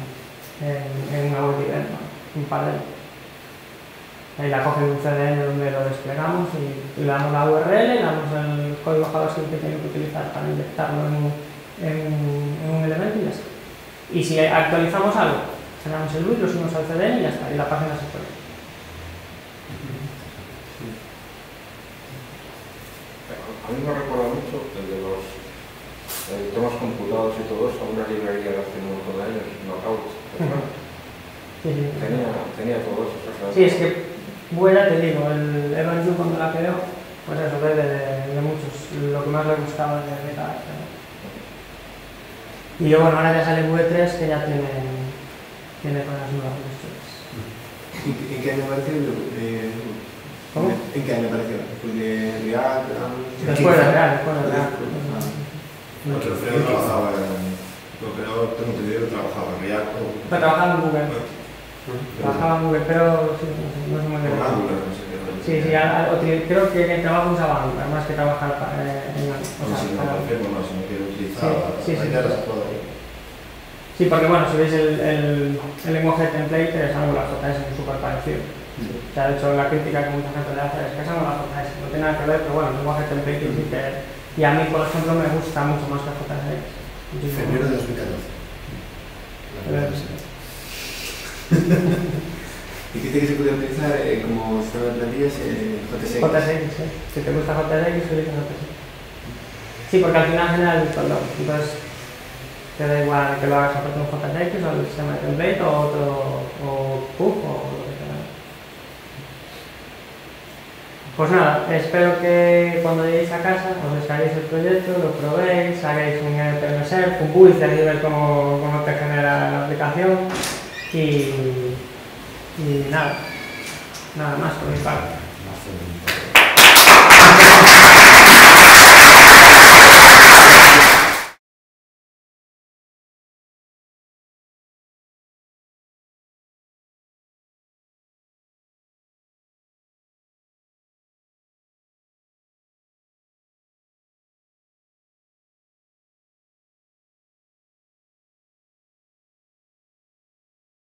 en una web event, un par de... Ahí la coge un CDN donde lo desplegamos y le damos la URL, le damos el código JavaScript que tiene que utilizar para inyectarlo en un elemento y ya está. Y si actualizamos algo, generamos el build, lo subimos al CDN y ya está, y la página se puede. A mí me recuerda mucho el de los temas computados y todo eso, una librería de hace un montón de años, Knockout. Sí, sí. Tenía todo eso. Sí, es que Vue, ya te digo, el Evan Yu cuando la creó, pues eso, de muchos, lo que más le gustaba de cada tema. Y yo, bueno, ahora ya sale Vue 3 que ya tiene cosas nuevas. ¿En qué año apareció? ¿Cómo? ¿En qué año apareció? ¿Fue de React? Después de React. Porque el Alfredo trabajaba en pero tengo entendido que trabajaba en React o... Pero trabajaba en Google. Trabajaba en Google, pero sí, no sé muy bien. Con Angular, no sé qué. Sí, creo que en el trabajo usaba Angular, más que trabajar en Angular. No sé si no confirmo, no, si no quiero utilizar Sí. todo ahí. Sí, porque bueno, si veis el lenguaje template es Angular JS, es súper parecido. O sea, de hecho, la crítica que mucha gente le hace es que es Angular JS, no tiene nada que ver, pero bueno, el lenguaje template sí que... Y a mí, por ejemplo, me gusta mucho más que JS. Febrero de 2014. ¿Y qué que se puede utilizar como sistema de plantillas JSX? JSX, sí. Si te gusta JSX, utiliza JSX. Sí, porque al final genera el perdón. Entonces, te da igual que lo hagas aparte de un JSX o el sistema de template o otro, o PUF o lo que sea. Pues nada, espero que cuando lleguéis a casa os descarguéis el proyecto, lo probéis, hagáis un NPMServe, un build y ver cómo te genera la aplicación y nada más por mi parte.